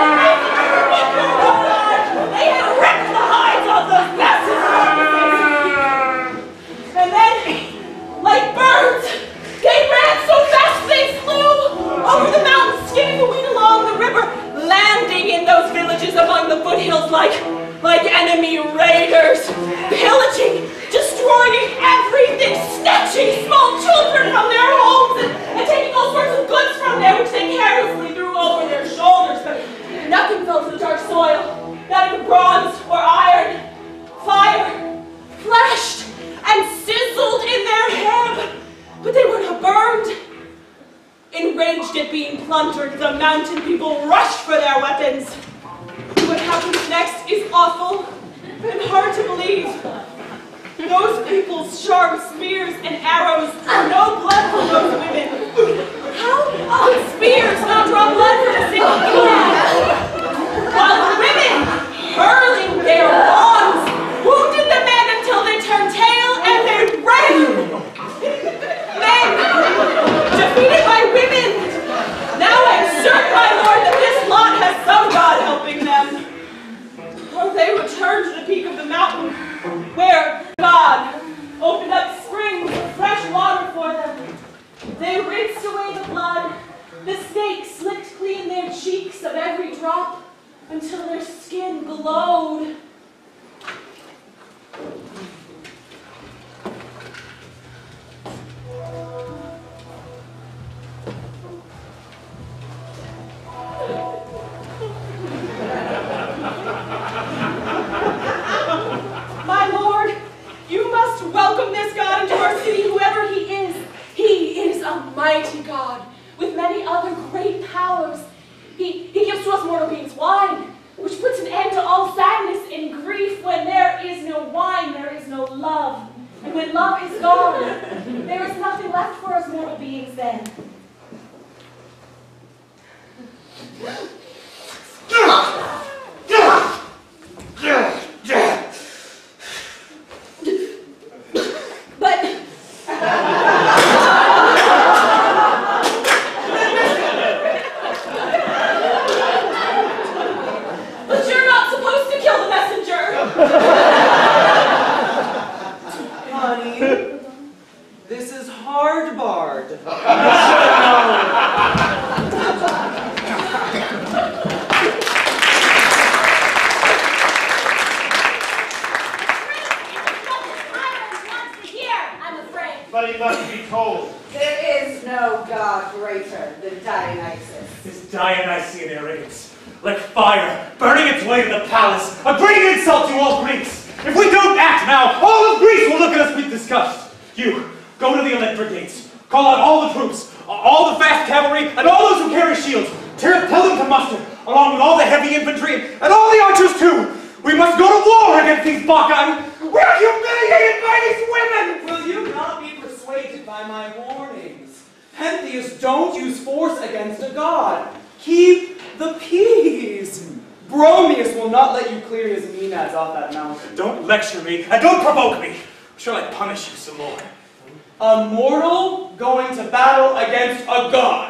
They had ripped the hides off those massive carcasses. And then, like birds, they ran so fast they flew over the mountains, skimming the wind along the river, landing in those villages among the foothills like enemy raiders, pillaging, destroying everything, snatching small children from their homes and taking all sorts of goods from there which they carelessly threw over their shoulders, but nothing fell to the dark soil, not even bronze or iron. Fire flashed and sizzled in their hair, but they were not burned. Enraged at being plundered, the mountain people rushed for their weapons. What happens next is awful and hard to believe. Those people's sharp spears and arrows drew no blood from those women. How on spears not draw blood from a single drop until their skin glowed. My lord, you must welcome this god into our city, whoever he is. He is a mighty god with many other great powers. He gives to us mortal beings wine, which puts an end to all sadness and grief. When there is no wine, there is no love. And when love is gone, there is nothing left for us mortal beings then. But you're not supposed to kill the messenger. Honey, this is hard-barred. But he must be told. There is no god greater than Dionysus. His Dionysian arrogance, like fire, burning its way to the palace, a great insult to all Greeks. If we don't act now, all of Greece will look at us with disgust. You, go to the electric gates, call out all the troops, all the fast cavalry, and all those who carry shields. Tell them to muster, along with all the heavy infantry, and all the archers too. We must go to war against these Bacchae. We're humiliated by these women! Will you not be persuaded by my warnings? Pentheus, don't use force against a god. Keep the peace. Bromius will not let you clear his Maenads off that mountain. Don't lecture me, and don't provoke me. Shall I punish you some more? A mortal going to battle against a god.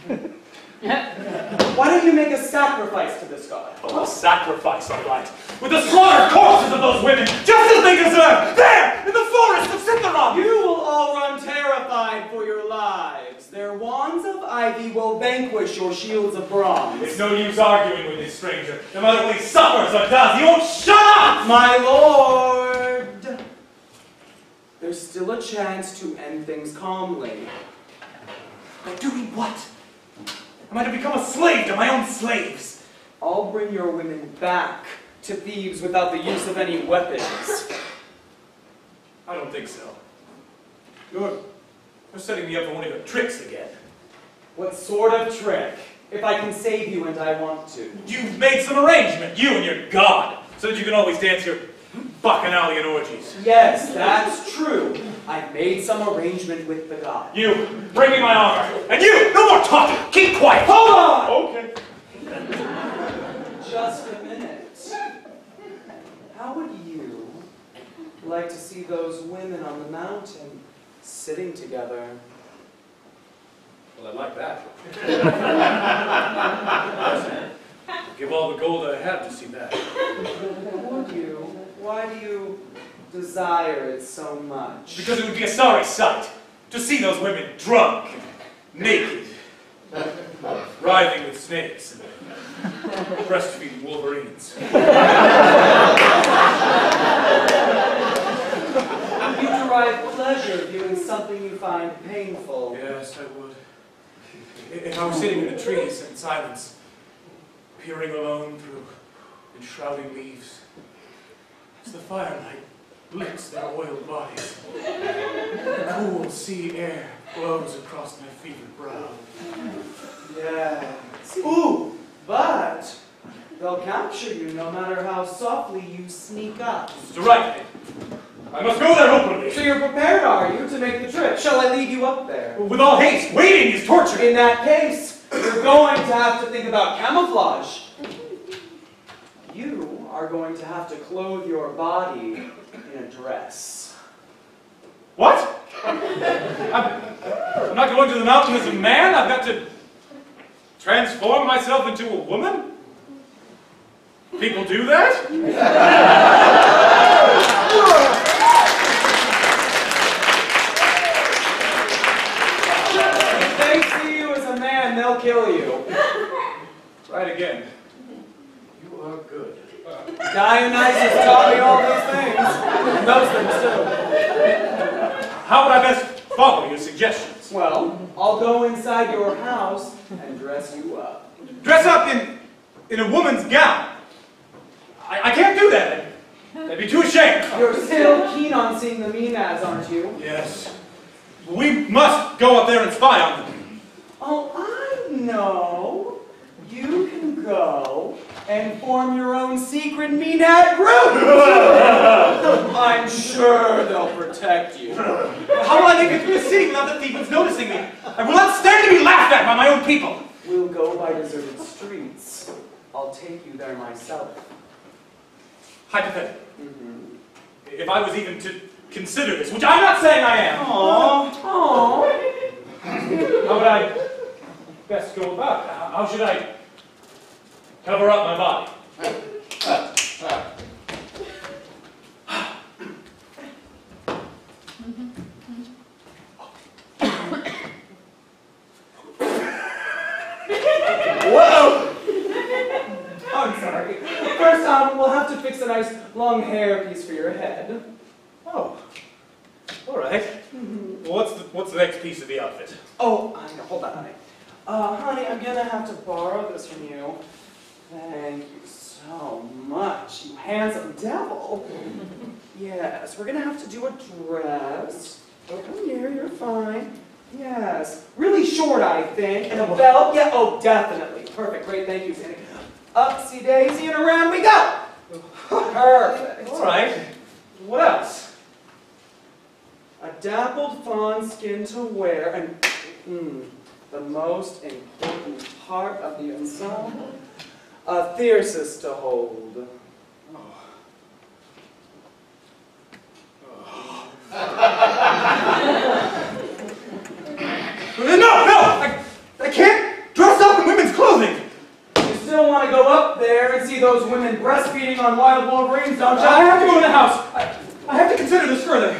Why don't you make a sacrifice to this god? Oh, a sacrifice, all right. With the slaughtered corpses of those women, just as they deserve, there, in the forest of Citharon! You will all run terrified for your lives. Their wands of ivy will vanquish your shields of bronze. It's no use arguing with this stranger. No matter what he suffers or does, he won't shut up! My lord! There's still a chance to end things calmly. By doing what? Am I to become a slave to my own slaves? I'll bring your women back to Thebes without the use of any weapons. I don't think so. You're setting me up for one of your tricks again. What sort of trick? If I can save you and I want to. You've made some arrangement, you and your god, so that you can always dance your bacchanalian orgies. Yes, that's true. I made some arrangement with the god. You, bring me my armor. And you, no more talking. Keep quiet. Hold on! Okay. Just a minute. How would you like to see those women on the mountain sitting together? Well, I'd like that. Give all the gold I have to see that. Would you? Why do you desire it so much? Because it would be a sorry sight to see those women drunk and naked, writhing with snakes and breastfeeding wolverines. You derive pleasure viewing something you find painful. Yes, I would. If I were sitting in the trees in silence, peering alone through enshrouding leaves, as the firelight licks their oiled bodies, the cool sea air blows across my fevered brow. Yes. Ooh, but they'll capture you no matter how softly you sneak up. It's right. I must go there openly. So you're prepared, are you, to make the trip? Shall I lead you up there? With all haste. Waiting is torture. In that case, you're going to have to think about camouflage. You are going to have to clothe your body in a dress. What? I'm not going to the mountain as a man? I've got to transform myself into a woman? People do that? If they see you as a man, they'll kill you. Right again. are good. Dionysus taught me all these things. Those things too. How would I best follow your suggestions? Well, I'll go inside your house and dress you up. Dress up in a woman's gown. I can't do that. I'd be too ashamed. You're still keen on seeing the Minas, aren't you? Yes. We must go up there and spy on them. Oh, I know. You can go and form your own secret Minad group. I'm sure they'll protect you. How will I make it through the city without the Thebans noticing me? I will not stand to be laughed at by my own people. We'll go by deserted streets. I'll take you there myself. Hypothetically. If I was even to consider this, which I'm not saying I am. Aww. How would I best go about it? How should I cover up my body? Whoa! I'm sorry. First, we'll have to fix a nice long hair piece for your head. Oh, all right. Well, what's the next piece of the outfit? Oh, hold on, honey. Honey, I'm gonna have to borrow this from you. Thank you so much, you handsome devil. Yes, we're gonna have to do a dress. Oh, come here, you're fine. Yes, really short, I think, and a belt. Yeah, oh, definitely. Perfect, great, thank you, Sandy. Upsy daisy, and around we go. Perfect. All right. What else? A dappled fawn skin to wear, and the most important part of the ensemble, a thyrsus to hold. No! I can't dress up in women's clothing! You still want to go up there and see those women breastfeeding on wild wolverines, don't you? I have to go in the house. I have to consider this further.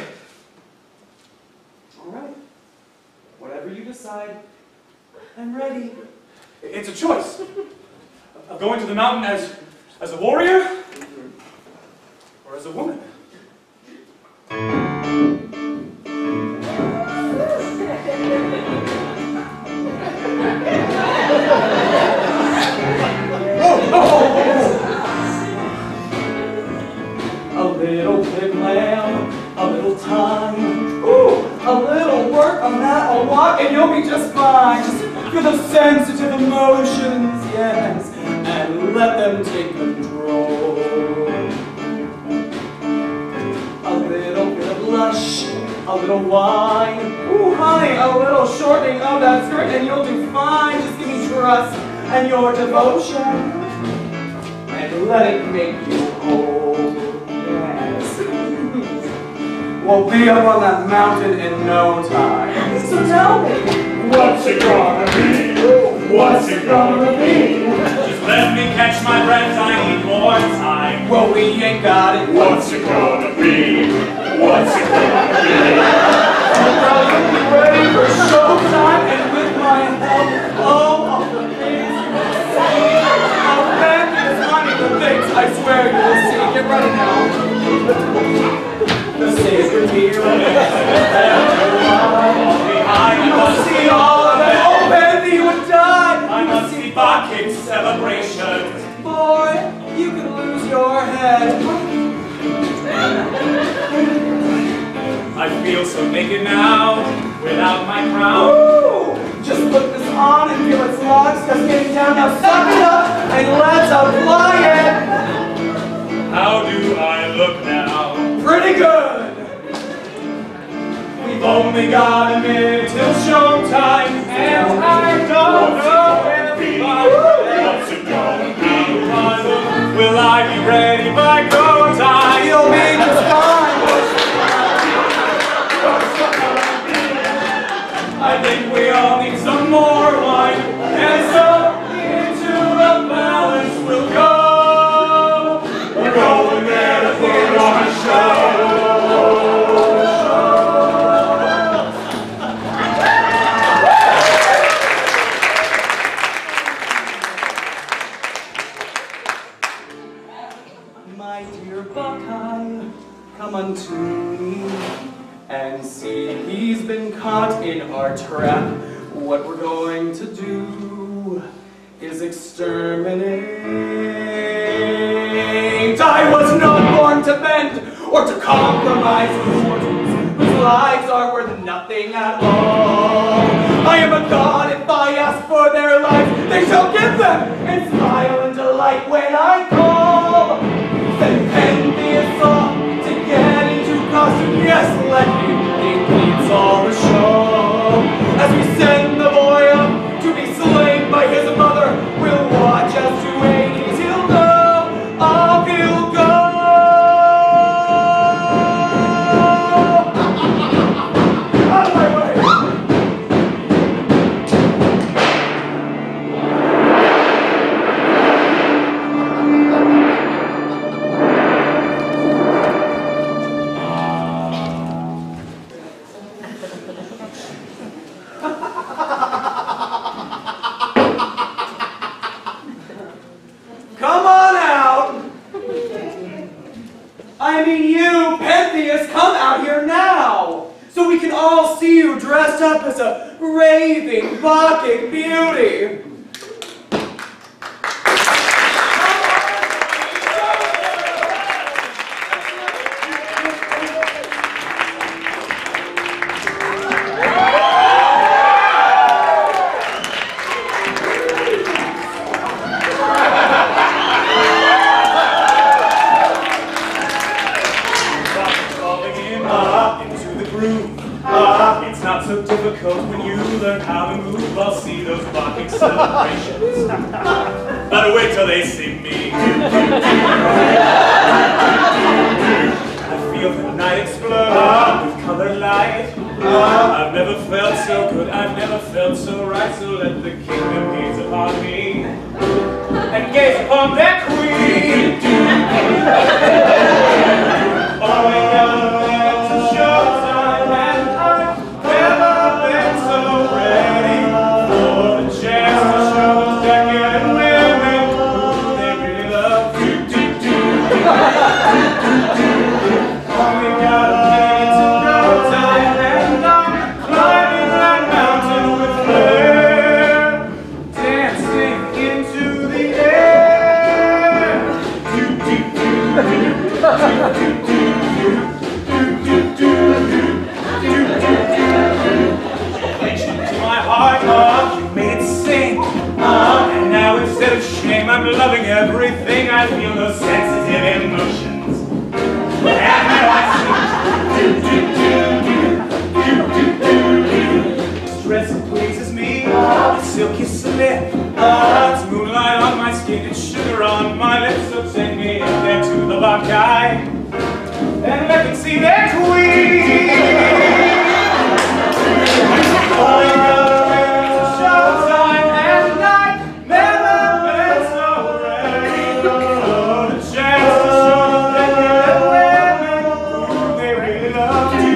All right. Whatever you decide, I'm ready. It's a choice. Of going to the mountain as a warrior, or as a woman. A little bit lamb, a little time, a little work on that, a walk, and you'll be just fine. Just feel the sensitive emotions, yes, and let them take control. A little bit of blush, a little wine, ooh, honey, a little shortening of that skirt, and you'll do fine. Just give me trust and your devotion, and let it make you whole. Yes. We'll be up on that mountain in no time. So tell me, What's it gonna be? What's it gonna be? Just let me catch my breath, I need more time. well, we ain't got it. What's it gonna be? What's it gonna be? Well, you'll be ready for showtime, and with my help, all the things you will see. I'll bet you money the things I swear you will see. Get ready now. The sacred hero. I must see all of it. Oh, Bendy, you would die. I must see Bacchae's celebrations. Boy, you could lose your head. I feel so naked now, without my crown. Woo! Just put this on and feel its locks just getting down. Now suck it up and let's apply it. How do I look now? Pretty good. We've only got a minute till showtime, and I don't know if What's it gonna be? Will I be ready by go time? you'll be just fine. I think we all need some more wine, and so into the balance we'll go. We're going there to put on a show. my dear Bacchae, come unto me, and see he's been caught in our trap. What we're going to do is exterminate. I was not born to bend or to compromise mortals whose lives are worth nothing at all. I am a god. If I ask for their lives, they shall give them, and smile and delight when I call. Send Pentheus off to get into costume. Yes, let him think it's all a show. As we send the boy up to be slain by his mother, we'll watch as to Hades he'll go. Off he'll go. Out of my way. Come on out! I mean you, Pentheus, come out here now! So we can all see you dressed up as a raving Bacchic beauty! It's not so difficult when you learn how to move. I'll see those Bacchic celebrations. But wait till they see me. I feel the night explode with colored light. I've never felt so good, I've never felt so right. So let the kingdom gaze upon me and gaze upon their queen. Oh, we gotta get to showtime, and I've never been so ready for the chance to show the decadent women who they really love. Oh, we gotta get to no time, and I'm climbing that mountain with flair, dancing into the air. To my heart, you made it sing. And now instead of shame, I'm loving everything. I feel no sensitive emotions. And now I sing. Dress that pleases me, the silky slip. It's moonlight on my skin, it's sugar on my lips. So take me in there to the Bacchae and let them see their queen. Oh, we gotta get to showtime, and I've never been so ready for the chance to show the decadent women who they really love. Oh,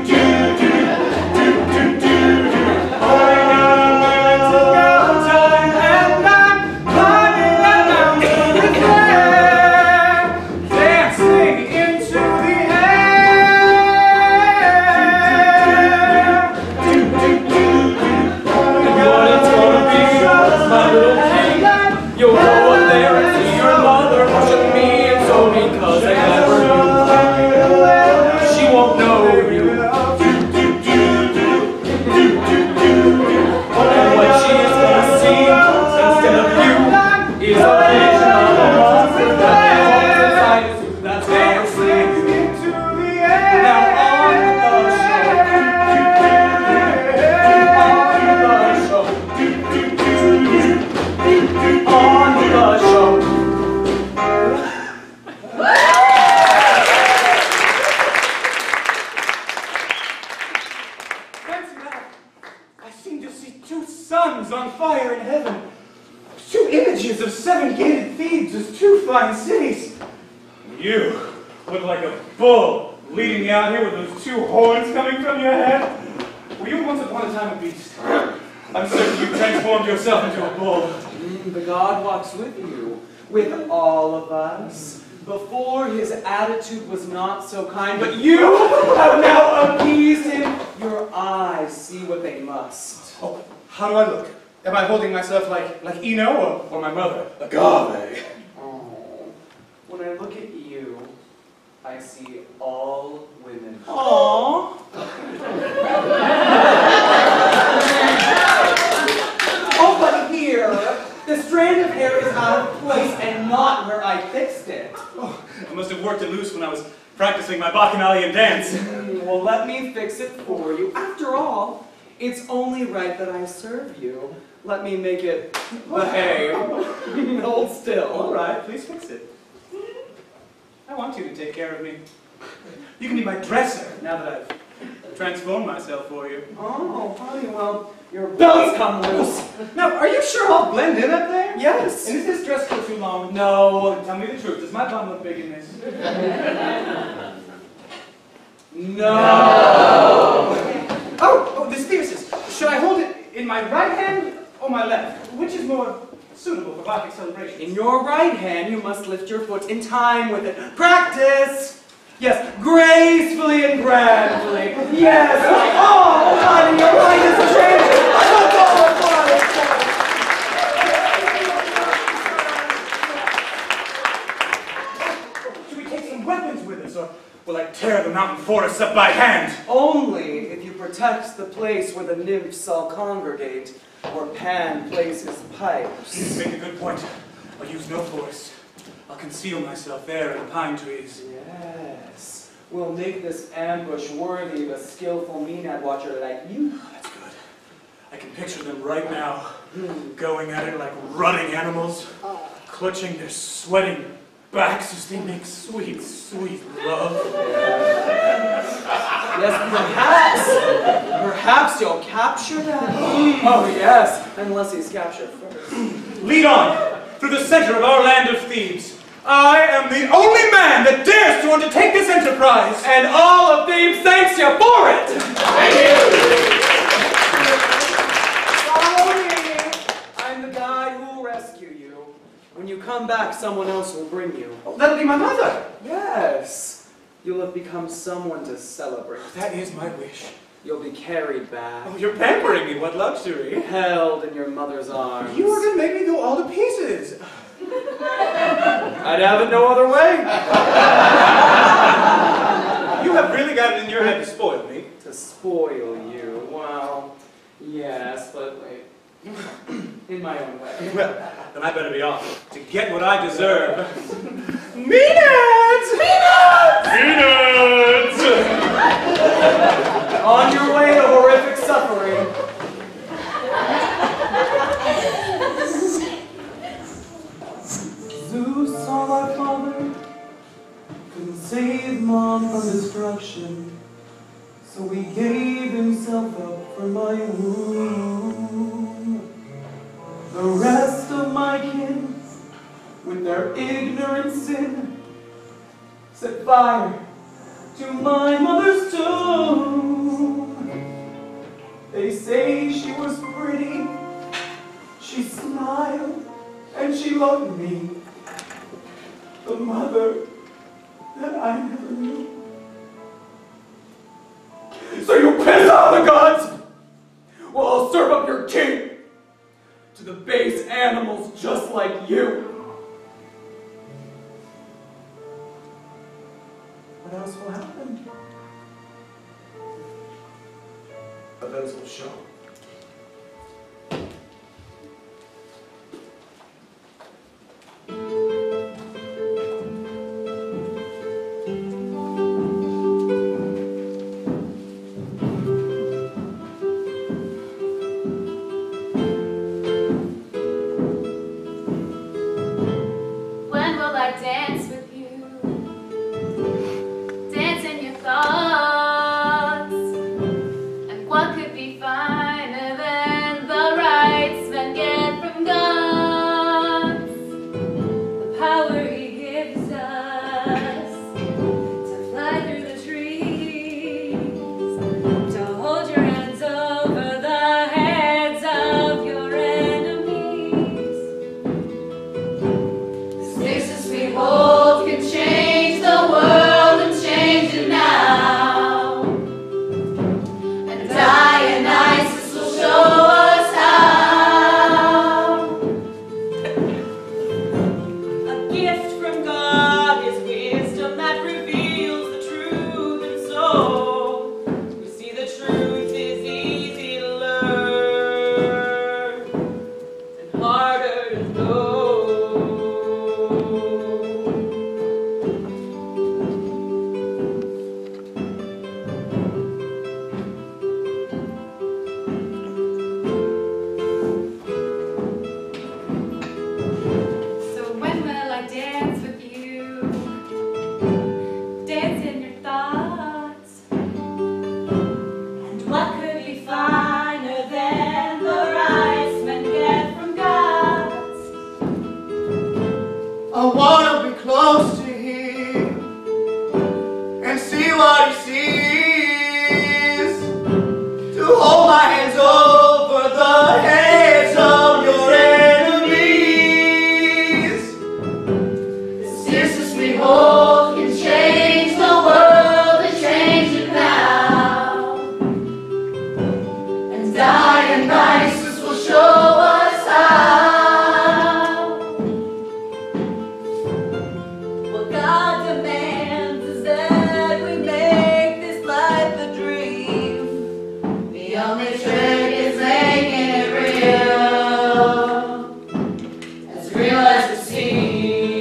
we gotta get to go time, and I'm climbing that mountain with flair, dancing into the my little king, you'll go up there and see your mother worship me, and so because I never knew she won't know you. And what she is gonna see instead of you is a vision of a monster that comes inside is that's dancing into the air. Now on the show. On the show. I seem to see two suns on fire in heaven. Two images of seven gated Thebes as two fine cities. You look like a bull leading me out here with those two horns coming from your head. Were you once upon a time a beast? I'm certain you transformed yourself into a bull. The God walks with you, with all of us. Before, his attitude was not so kind, but you have now appeased him. Your eyes see what they must. Oh, how do I look? Am I holding myself like Eno or my mother? Agave. Oh, when I look at you, I see all women. Aww. Oh, but here, the strand of hair is out of place and not where I fixed it. Oh, I must have worked it loose when I was practicing my Bacchanalian dance. Well, let me fix it for you. After all, it's only right that I serve you. Let me make it behave. Hold still. All right, please fix it. I want you to take care of me. You can be my dresser now that I've transformed myself for you. Oh, honey, well, your belly's come loose. Now, are you sure I'll blend in up there? Yes. And is this dress coat too long? No. Tell me the truth. Does my bum look big in this? No. Oh, this pierces. Should I hold it in my right hand or my left? Which is more suitable for Bacchic celebrations? In your right hand, you must lift your foot in time with it. Practice! Yes, gracefully and grandly. Yes! Oh, honey, your mind is changing! Should we take some weapons with us, or will I tear the mountain forests up by hand? Only if you protect the place where the nymphs all congregate, where Pan plays his pipes. You make a good point. I'll use no force. I'll conceal myself there in the pine trees. Yes. We'll make this ambush worthy of a skillful Maenad watcher like you. Oh, that's good. I can picture them right now, going at it like rutting animals, clutching their sweating backs as they make sweet, sweet love. Yes, perhaps you'll capture that. Oh yes, unless he's captured first. Lead on through the center of our land of Thebes. I am the only man that dares to undertake this enterprise. And all of Thebes thanks you for it! Thank you! I'm the guy who will rescue you. When you come back, someone else will bring you. Oh, that'll be my mother. Yes. You'll have become someone to celebrate. That is my wish. You'll be carried back. Oh, you're pampering me. What luxury. Held in your mother's arms. You were going to make me go all to pieces. I'd have it no other way. You have really got it in your head to spoil me. To spoil you? Well, yes, but wait. In my own way. Well, then I better be off to get what I deserve. Maenad! Maenad! On your way to horrific suffering. Zeus, our father, couldn't save Mom from destruction, so he gave himself up for my womb. The rest of my kin, with their ignorant sin, set fire to my mother's tomb. They say she was pretty, she smiled, and she loved me, the mother that I never knew. So you piss off the gods? Well, I'll serve up your king to the base animals just like you. What else will happen? Events will show. When will I dance with you? Dance in your thoughts. And what could be finer than the rights men get from gods? The power he gives us to fly through the trees, to hold your hands over the heads of your enemies. Spaces we hold. I wanna be close to him and see what he sees. To hold my hands over the heads of your enemies. This kisses we hold can change the world and change it now. And Dionysus will show us how. What God demands is that we make this life a dream. The only trick is making it real as it seems.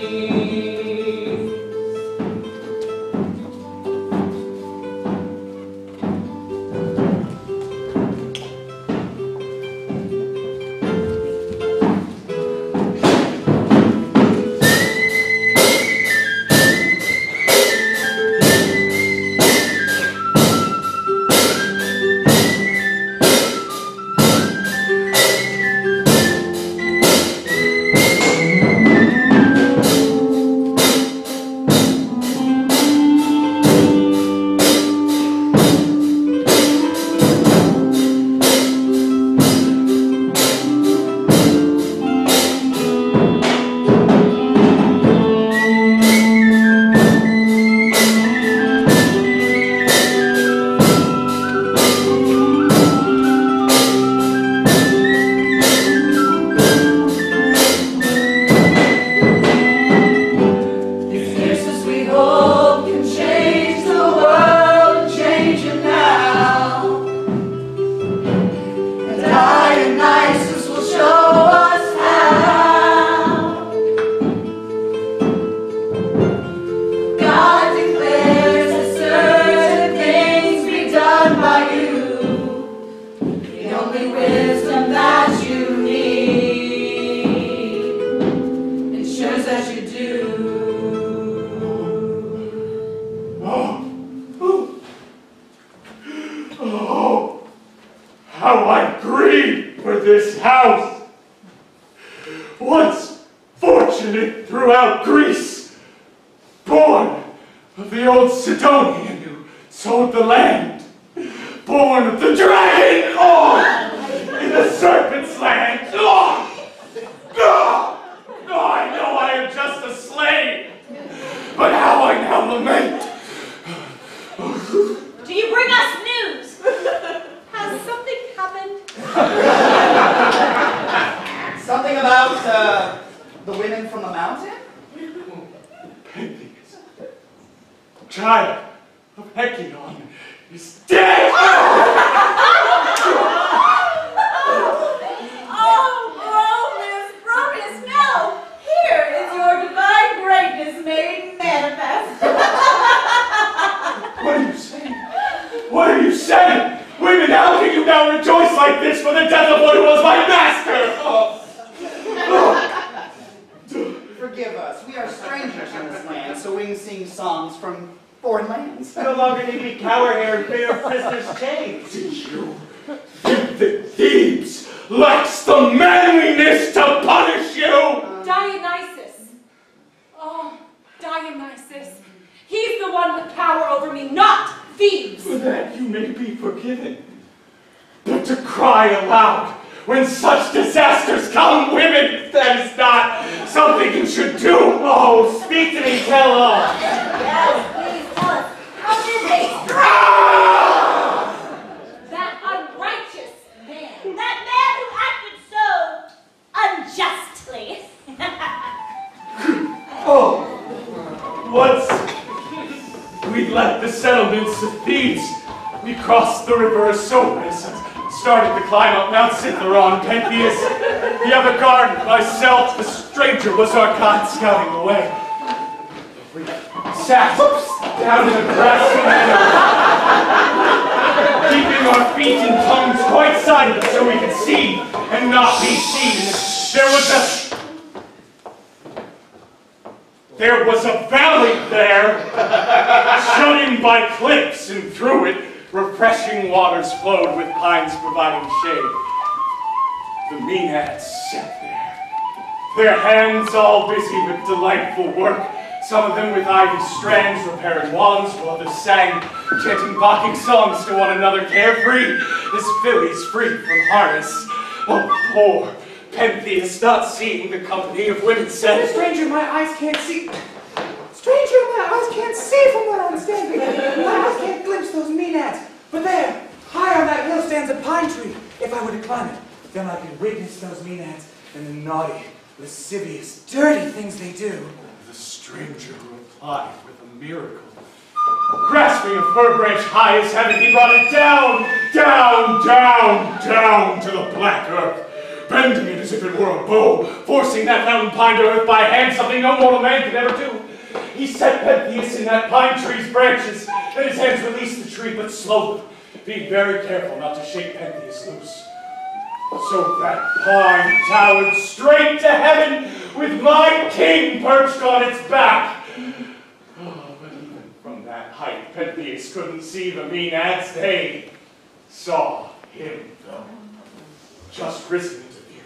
How I grieve for this house, once fortunate throughout Greece, born of the old Sidonian who sowed the land, born of the dragon, in the serpent's land. I know I am just a slave, but how I now lament. Do you bring us news? Has something happened? Something about the women from the mountain? Pentheus, child of Hekion, is dead! Oh, Promise, no! Here is your divine greatness made manifest. What are you saying? What are you saying? Women, how can you now rejoice like this for the death of one who was my master? Forgive us. We are strangers in this land, so we can sing songs from foreign lands. No longer need we cower here in fear of prisoners' chains. Did you think that Thebes lacks the manliness to punish you? Dionysus. Oh, Dionysus. He's the one with power over me, not Thebes. For that you may be forgiven. But to cry aloud when such disasters come, women, that is not something you should do. Oh, speak to me, tell all. Yes, please tell us. How did they That unrighteous man. That man who acted so unjustly. Once we left the settlements of Thebes, we crossed the river Asopus and started to climb up Mount Citharon. Pentheus, the other guard, myself, the stranger was our guide scouting the way. We sat down in the grassy meadow, keeping our feet and tongues quite silent so we could see and not be seen. There was a valley there, shut in by cliffs, and through it, refreshing waters flowed with pines providing shade. The Maenads sat there, their hands all busy with delightful work. Some of them with ivy strands repairing wands, while others sang, chanting mocking songs to one another, carefree as fillies free from harness. Oh, poor Pentheus, not seeing the company of women said, Stranger, my eyes can't see. Stranger, my eyes can't see from what I understand. My eyes can't glimpse those maenads. But there, high on that hill stands a pine tree. If I were to climb it, then I could witness those maenads and the naughty, lascivious, dirty things they do. The stranger replied with a miracle. Grasping a fir branch high as heaven, he brought it down, down, down, down to the black earth, bending it as if it were a bow, forcing that mountain pine to earth by hand, something no mortal man could ever do. He set Pentheus in that pine tree's branches, and his hands released the tree, but slowly, being very careful not to shake Pentheus loose. So that pine towered straight to heaven, with my king perched on its back. Oh, but even from that height, Pentheus couldn't see the maenads. They saw him, though, just risen into view.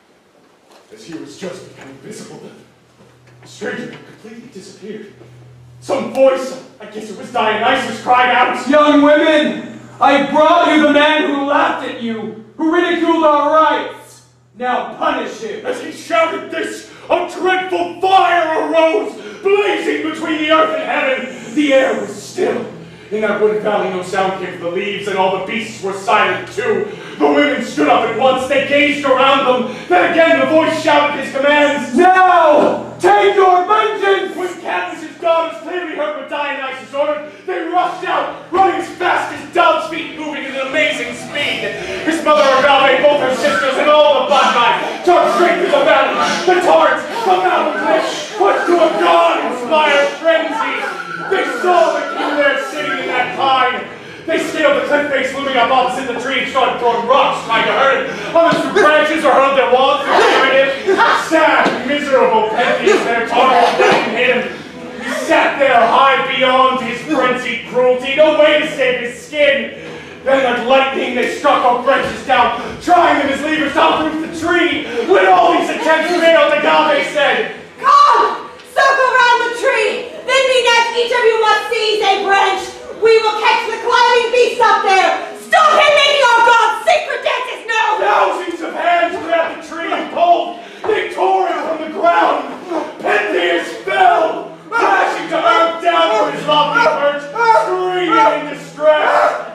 As he was just becoming visible, the stranger had completely disappeared. Some voice, I guess it was Dionysus, cried out, Young women, I brought you the man who laughed at you, who ridiculed our rights. Now punish him. As he shouted this, a dreadful fire arose, blazing between the earth and heaven. The air was still. In that wooded valley no sound came from the leaves, and all the beasts were silent too. The women stood up at once, they gazed around them. Then again the voice shouted his commands. Now, take your vengeance! When Cadmus's daughters clearly heard what Dionysus ordered, they rushed out, running as fast as doves' feet, moving at an amazing speed. His mother Agave, both her sisters, and all the Bacchae charged straight through the valley. The torrents, the mountain cliffs, pushed to a God-inspired frenzy. They saw the king there sitting in that pine. They scaled the cliff face looming up opposite the tree and started throwing rocks, trying to hurt it. Others threw branches or hurled their wands to carry him. Sad, miserable Pentheus there tottering and hit him. He sat there high beyond his frenzied cruelty, no way to save his skin. Then like lightning they struck off branches down, trying them as levers to uproot the tree. When all these attempts failed, Agave said, Come! Circle round the tree! Then be next, each of you must seize a branch. We will catch the climbing beast up there. Stop him making our God's secret dances now! Thousands of hands grabbed the tree and pulled. They tore it from the ground. Pentheus fell, crashing to earth down from his lofty perch, screaming in distress.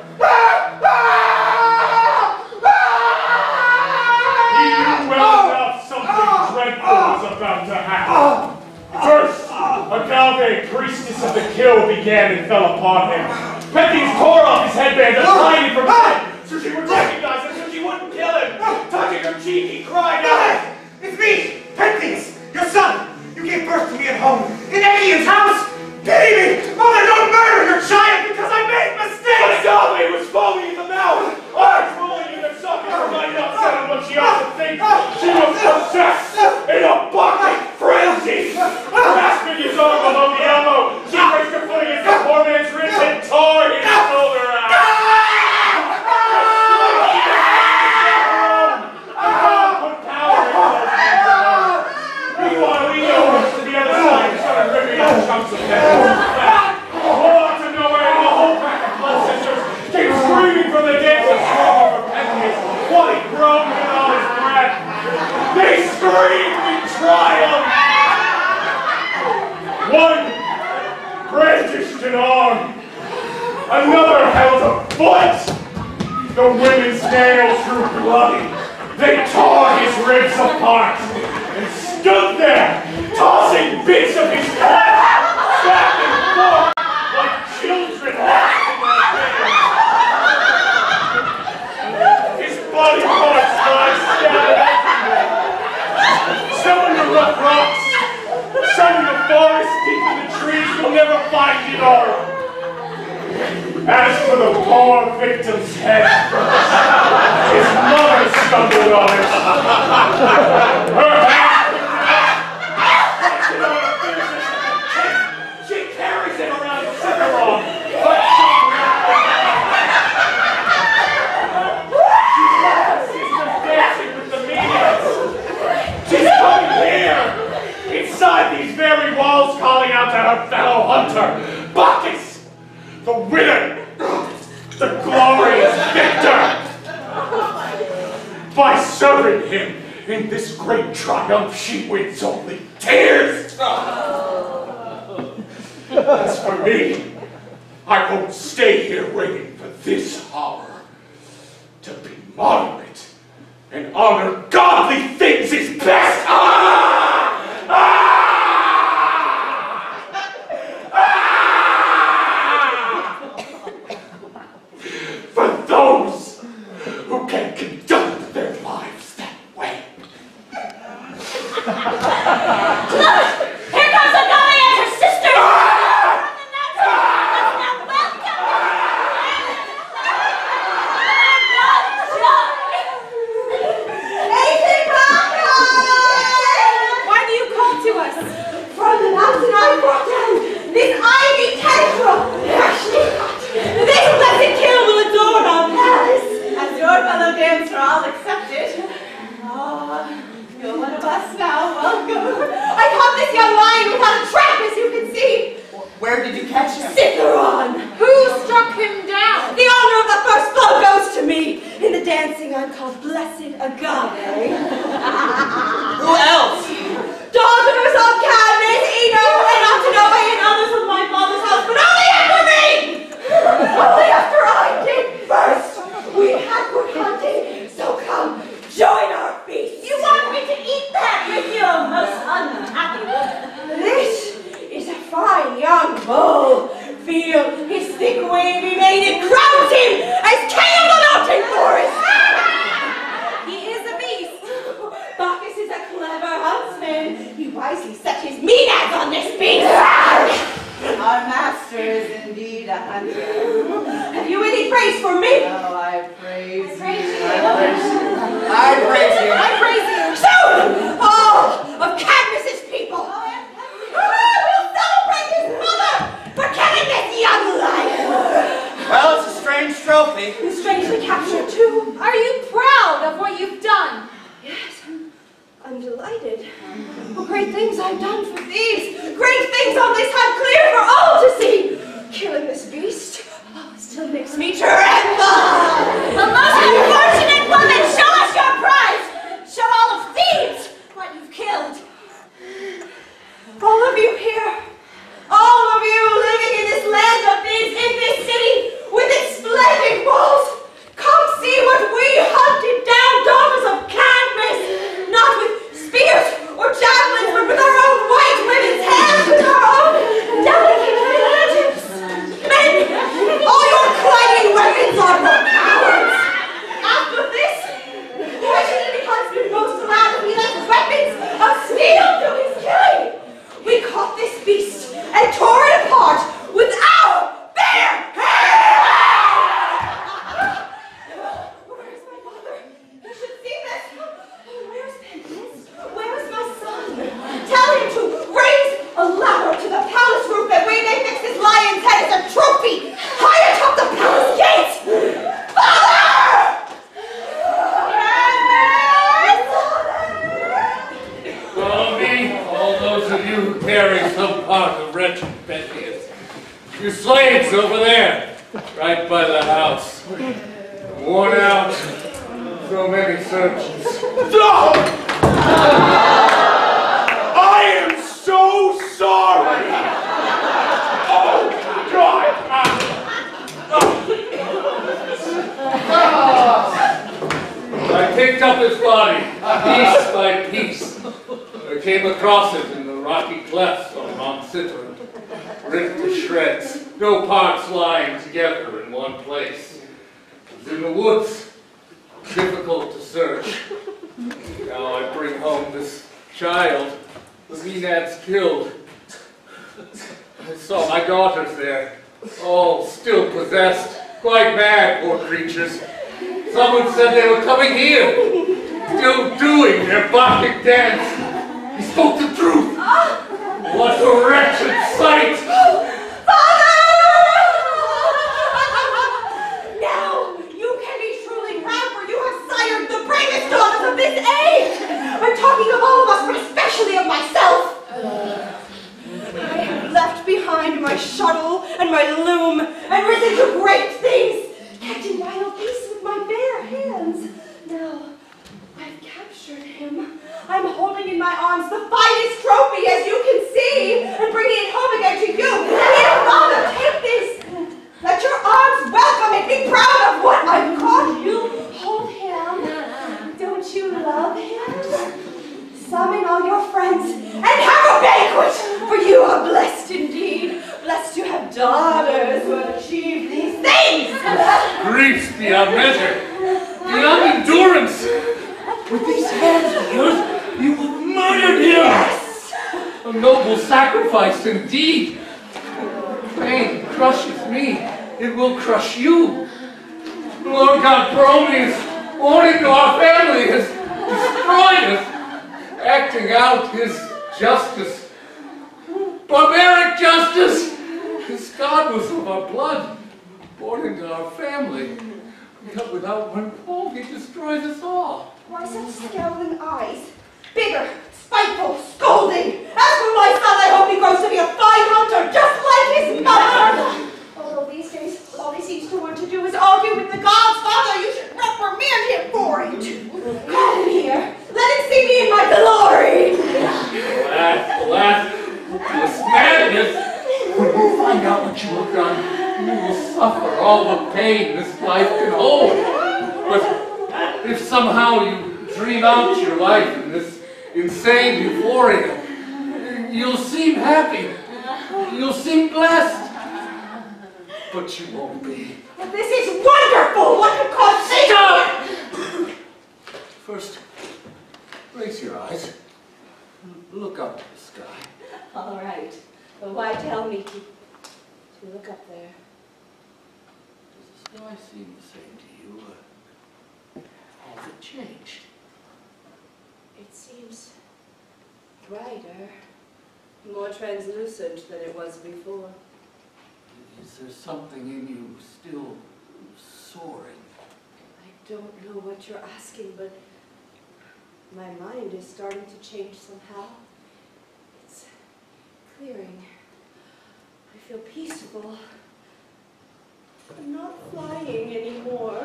He knew well enough something dreadful was about to happen. First, Agave, priestess of the kill, began and fell upon him. Pentheus tore off his headband and tied it from his head, so she would recognize him, so she wouldn't kill him. Touching her cheek, he cried out, It's me, Pentheus, your son. You gave birth to me at home, in Aeneas' house. Pity me! Mother, don't murder your child because I made mistakes! But Agave was foaming in the mouth, eyes rolling in their sockets, her mind not set on what she ought to think. She was possessed in a Bacchic frenzy. Grasping his arm below the elbow, she raised her foot against the poor man's ribs and tore his shoulder out. Put power into those hands of hers. Meanwhile, we know to the other side and started ripping out chunks of metal. Out of nowhere, the whole pack of blood sisters came screaming from the dance and swung over Pentheus while he groaned with all his breath. They screamed in triumph. One brandished an arm, another held a foot. The women's nails grew bloody. They tore his ribs apart and stood there, tossing bits of his flesh back and forth like children lost in their beds. His body parts lie scattered everywhere. Some in the rough rocks, some in the forest, deep in the trees, you'll never find it all. As for the poor victim's head, his mother stumbled on it. Her hand rested on her fingers. She carries it around the Cicero. She's dancing with the mediums. She's coming here. calling out to her fellow hunter, Bacchus, the winner, the glorious victor. By serving him in this great triumph, she wins only tears. As for me, I won't stay here waiting for this horror. To be moderate and honor godly things is best. For those who can conduct their lives that way. Look! Here comes Agami and her sister! Why do you call to us? From the mountain I brought down this ivy tendril, freshly cut. This blessed kiln will adorn our palace. As your fellow dancer, I'll accept it. Oh, you're one of us now. Welcome. I caught this young lion without a trap, as you can see. Where did you catch him? Citharon! Who struck him down? The honor of the first blow goes to me. In the dancing, I'm called Blessed Agave. Who else? Daughters of Cadmus, Eno, and Antinove, and others of my father's house, but only after me! Only after I did first. We had good hunting, so come, join our feast. You want me to eat that with your most unhappy woman? This is a fine young bull. Feel his thick wavy mane, it crowns him as king of the mountain forest. He is a beast. Bacchus is a clever huntsman. He wisely set his menads on this beast. Our master is indeed a hunter. Have you any praise for me? Oh, I praise you. I praise you. I praise you. Soon, all of Cadmus's people will celebrate his mother for killing this young lion. Well, it's a strange trophy. And strangely captured too. Are you proud of what you've done? Yes, I'm delighted. What great things I've done for thieves. Great things on this hunt clear for all to see. Killing this beast still makes me tremble. The most unfortunate woman, show us your prize! Show all of thieves what you've killed. All of you here, all of you living in this land of thieves, in this city with its splendid walls, come see what we hunted down, daughters of Cadmus, not with spears or javelins, but with our own white women's hands, with our own delicate fingertips. Men, all your clanging weapons are for cowards. After this, why should any husband boast aloud that he left weapons of steel to his killing? We caught this beast and tore it apart with our bare hands! Where's my mother? You should see this. Where's Pentheus? Where's my son? Tell him to raise a ladder to the palace roof that we may fix this lion's head as a trophy high atop the palace gates! Father! Follow me, all those of you who carry some part of wretched Pentheus. Your slaves over there, right by the house. Worn out, so many searches. I am so sorry. Oh, God. I picked up his body, piece by piece. I came across it in the rocky clefts on Mount Citharon, ripped to shreds, no parts lying together in one place. It was in the woods, difficult to search. Now I bring home this child, the Maenads killed. I saw my daughters there, all still possessed, quite mad, poor creatures. Someone said they were coming here, still doing their Bacchic dance. He spoke the truth. What a wretched sight! Father! Now you can be truly proud, for you have sired the bravest daughters of this age. I'm talking of all of us, but especially of myself. I am my shuttle and my loom and risen to great things, catching wild geese with my bare hands. Now, I've captured him. I'm holding in my arms the finest trophy, as you can see, and bringing it home again to you. Here, Father, take this. Let your arms welcome it. Be proud of what I've caught you. Hold him. Don't you love him? Summon all your friends and have a banquet, for you are blessed indeed. Blessed to have daughters who have achieved these things. Griefs beyond measure, beyond endurance. With these hands of yours, you have murdered him. Yes. A noble sacrifice indeed. Pain crushes me. It will crush you. Lord God, Prometheus, owning to our family, has destroyed us, acting out his justice. Barbaric justice! His God was of our blood, born into our family. Yet without one fault, he destroys us all. Why such scowling eyes? Bigger, spiteful, scolding. As for my son, I hope he grows to be a fine hunter, just like his mother. Although these days, all he seems to want to do is argue with the gods. Father, you should reprimand him for it. Call him here. Let him see me in my glory. Alas, this madness. When you find out what you have done, you will suffer all the pain this life can hold. But if somehow you dream out your life in this insane euphoria, you'll seem happy. You'll seem blessed. But you won't be. This is wonderful. What could cause Stop! First, raise your eyes. Look up at the sky. All right. But why tell me to look up there? Does the sky seem the same to you? Has it changed? It seems brighter, more translucent than it was before. Is there something in you still soaring? I don't know what you're asking, but my mind is starting to change somehow. It's clearing. I feel peaceful. I'm not flying anymore.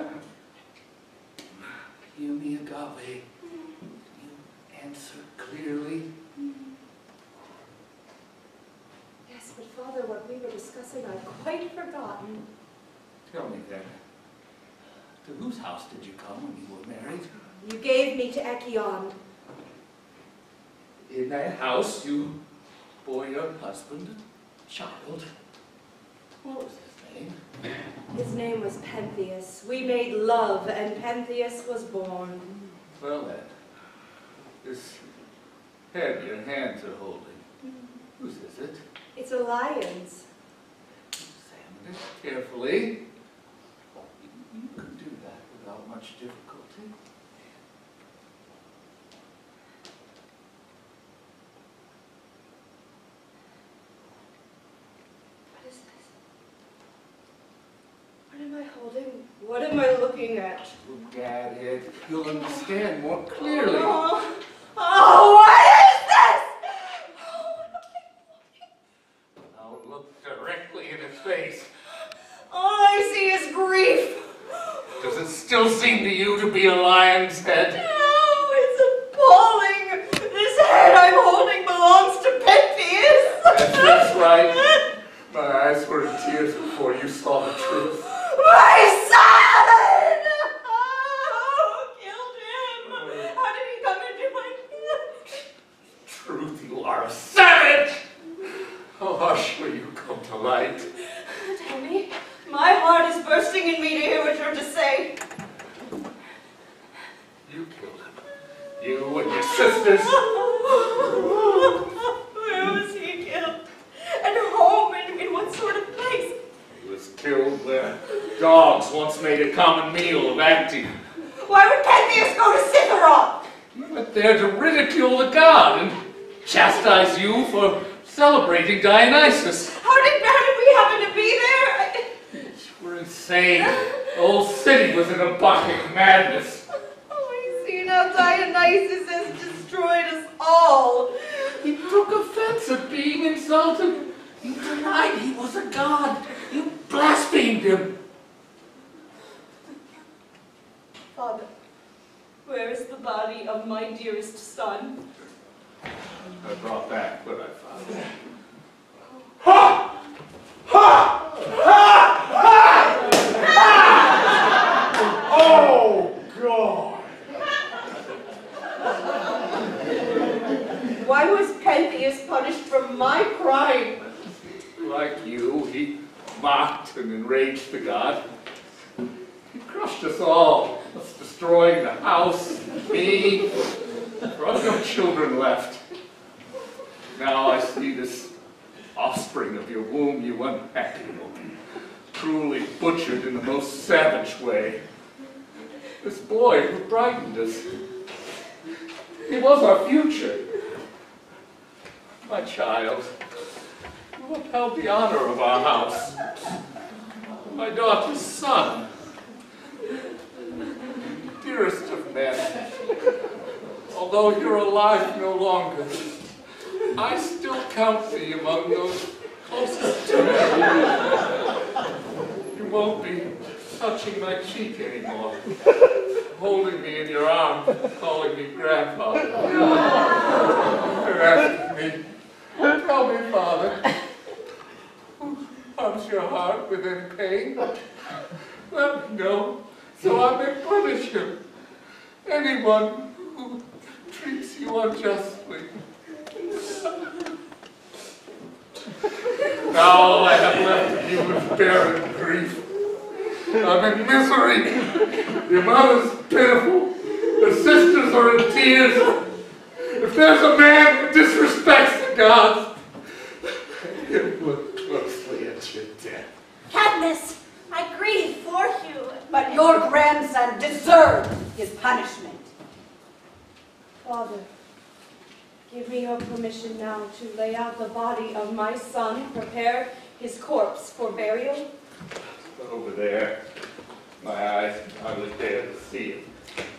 Hear me, Agave. You answer clearly. Yes, but Father, what we were discussing, I've quite forgotten. Tell me then, to whose house did you come when you were married? You gave me to Echion. In that house you bore your husband a child. What was his name? His name was Pentheus. We made love, and Pentheus was born. Well then, this head your hands are holding, whose is it? It's a lion's. Examine it carefully. You can do that without much difficulty. What is this? What am I holding? What am I looking at? Look at it. You'll understand more clearly. Oh, what is this? Now look directly in its face. All I see is grief. Does it still seem to you to be a lion's head? No, it's appalling. This head I'm holding belongs to Pentheus. That's right. My eyes were in tears before you saw the truth. My son! Oh, who killed him? How did he come into my head? Truth, you are a savage! How harsh will you come to light? Tell me. My heart is bursting in me to hear what you're to say. You killed him. You and your sisters. Where was he killed? At home? In what sort of place? He was killed where dogs once made a common meal of acting. Why would Pentheus go to Cytheron? He went there to ridicule the god and chastise you for celebrating Dionysus. How did we happen to be there? We're insane. The whole city was in a Bacchae madness. Oh, I see now Dionysus has destroyed us all. He took offense at being insulted. You denied he was a god. You blasphemed him. Father, where is the body of my dearest son? I brought back what I found. Ha! Ha! Ha! Ha! Ha! Oh, God. Why was Pentheus punished for my crime? Like you, he mocked and enraged the god. He crushed us all, us destroying the house, me. There are no children left. Now I see this offspring of your womb, you unhappy woman, cruelly butchered in the most savage way. This boy who brightened us, he was our future. My child, you upheld the honor of our house. My daughter's son, dearest of men, although you're alive no longer, I still count thee among those closest to me. You won't be touching my cheek anymore, holding me in your arms, calling me grandpa. You're asking me, tell me, Father, who harms your heart with any pain? Let me know, so I may punish him. Anyone who treats you unjustly. Now all I have left of you is barren grief. I'm in misery. Your mother's pitiful. Her sisters are in tears. If there's a man who disrespects the gods, he'll look closely at your death. Cadmus, I grieve for you, but your grandson deserved his punishment. Father, give me your permission now to lay out the body of my son, prepare his corpse for burial. Over there, my eyes can hardly bear to see it.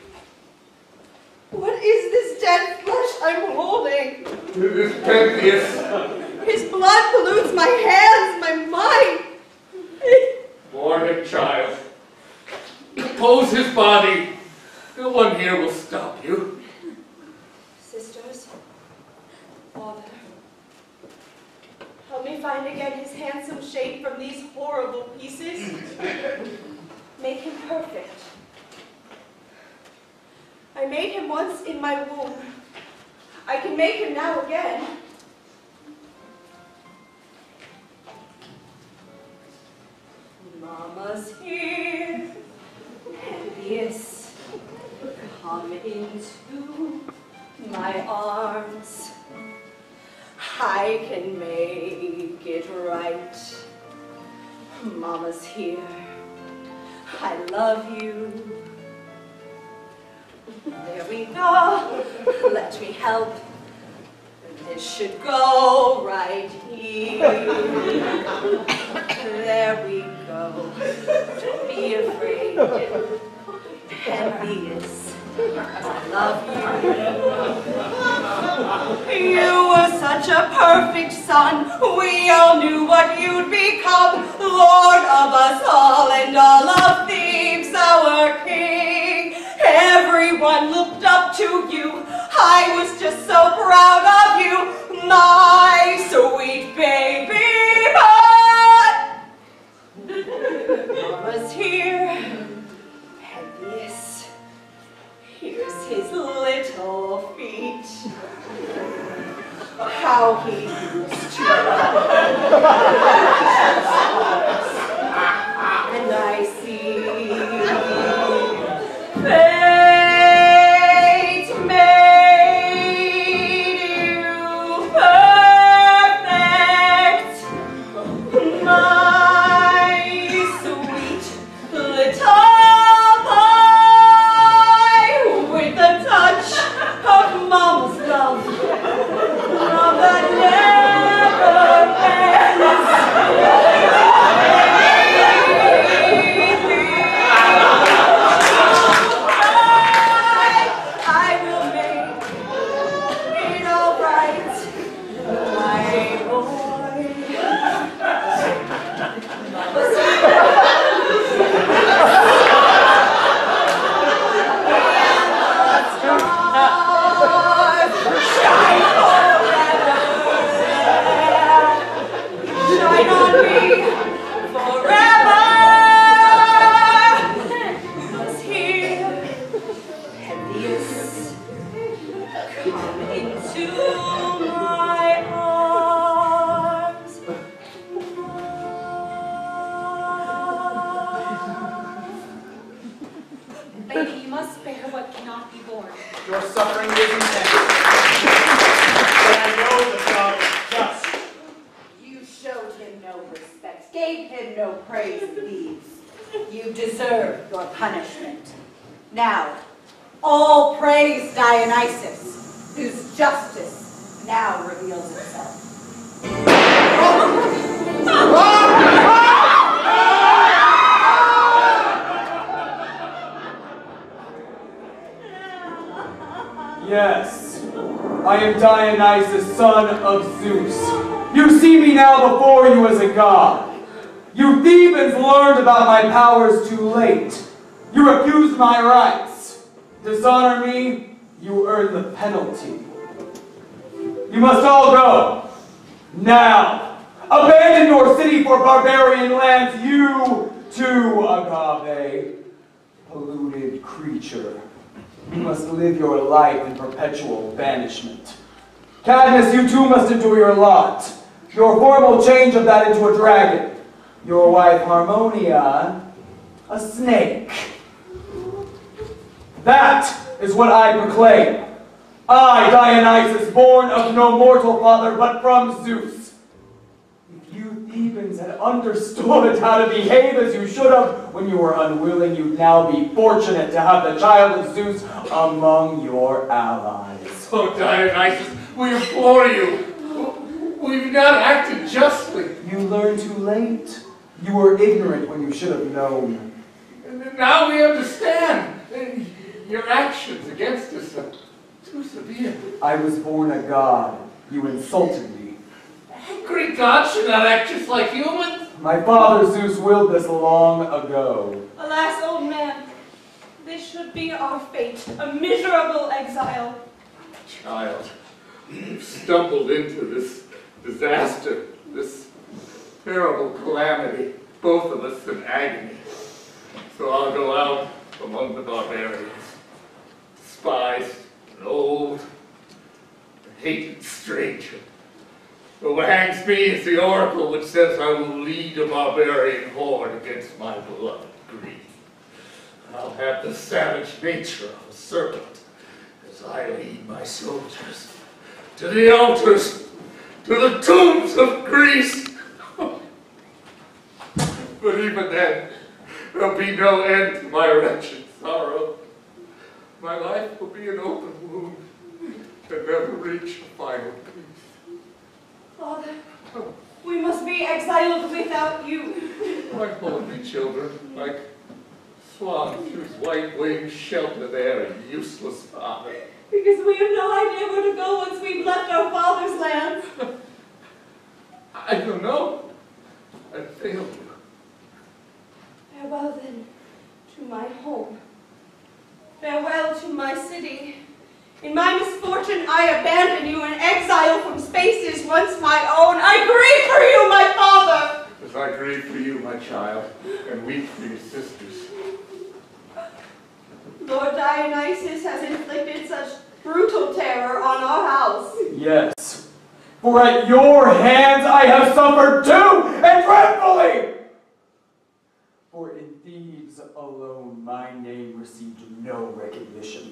What is this dead flesh I'm holding? It is Pentheus. His blood pollutes my hands, my mind. Mourn him, child. Depose his body. No one here will stop you. Sisters, Father, help me find again his handsome shape from these horrible pieces. Make him perfect. I made him once in my womb. I can make him now again. Mama's here. Pentheus, come into my arms. I can make it right. Mama's here. I love you. There we go. Let me help. This should go right here. There we go. Don't be afraid. Pentheus, I love you. You were such a perfect son. We all knew what you'd become. Lord of us all and all of Thebes, our king. Everyone looked up to you. I was just so proud of you, my sweet baby boy. Mama's here. Pentheus, here's his little feet. How he used to run. And I see fate made you perfect, my sweet little boy, with the touch of Mama's love, love that never ends. risen dead. But I know that God is just. You showed him no respect, gave him no praise and leaves. You deserve your punishment. Now, all praise Dionysus, whose justice now reveals itself. Yes, I am Dionysus, son of Zeus. You see me now before you as a god. You Thebans learned about my powers too late. You refused my rights. Dishonor me, you earn the penalty. You must all go. Now, abandon your city for barbarian lands, you too, Agave, polluted creature. You must live your life in perpetual banishment. Cadmus, you too must endure your lot. Your form will change of that into a dragon. Your wife Harmonia, a snake. That is what I proclaim. I, Dionysus, born of no mortal father, but from Zeus. If you Thebans had understood how to behave as you should have when you were unwilling, you'd now be fortunate to have the child of Zeus among your allies. Oh, Dionysus, we implore you. We've not acted justly. You learned too late. You were ignorant when you should have known. Now we understand. Your actions against us are too severe. I was born a god. You insulted me. Greek gods should not act just like humans. My father Zeus willed this long ago. Alas, old man, this should be our fate, a miserable exile. Child, you've stumbled into this disaster, this terrible calamity, both of us in agony. So I'll go out among the barbarians, despised and old, a hated stranger. But what hangs me is the oracle which says I will lead a barbarian horde against my beloved Greece. I'll have the savage nature of a serpent as I lead my soldiers to the altars, to the tombs of Greece. But even then, there'll be no end to my wretched sorrow. My life will be an open wound and never reach a final peace. Father, we must be exiled without you. Why hold me, children, like swans whose white wings shelter their useless father? Because we have no idea where to go once we've left our father's lands. I don't know. I failed you. Farewell, then, to my home. Farewell to my city. In my misfortune, I abandon you in exile from spaces once my own. I grieve for you, my father! As I grieve for you, my child, and weep for your sisters. Lord Dionysus has inflicted such brutal terror on our house. Yes, for at your hands I have suffered too, and dreadfully! For in Thebes alone my name received no recognition.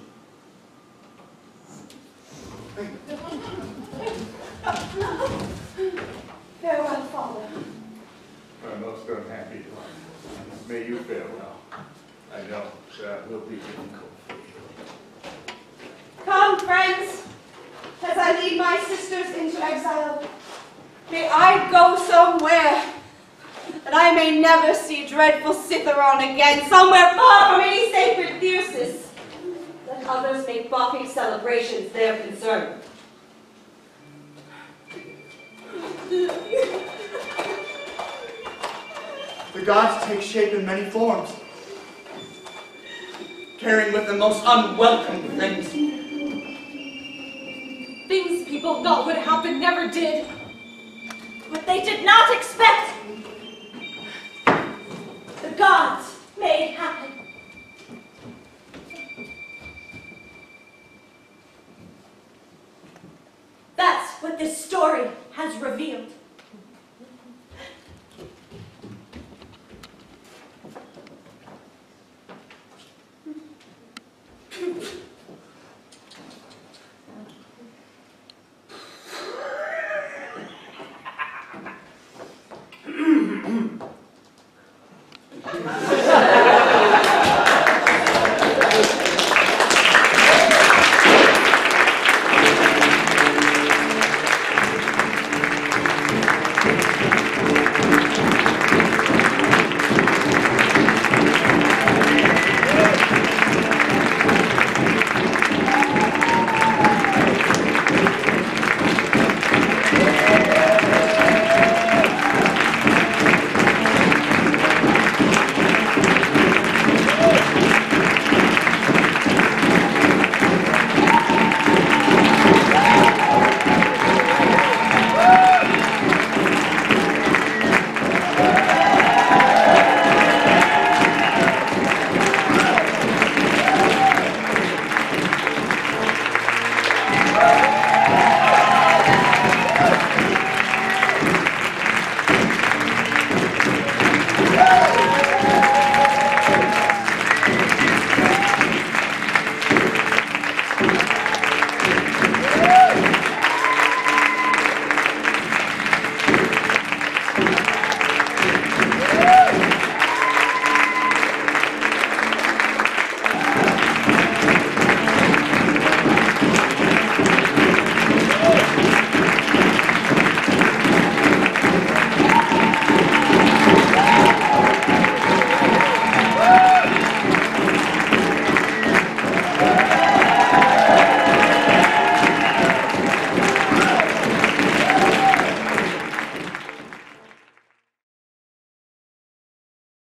Farewell, Father. My most unhappy life. May you farewell. I know that will be difficult for you. Come, friends, as I lead my sisters into exile. May I go somewhere that I may never see dreadful Citharon again, somewhere far from any sacred Thyrsus. Let others make Bacchae celebrations their concern. The gods take shape in many forms, carrying with them most unwelcome things. Things people thought would happen never did. What they did not expect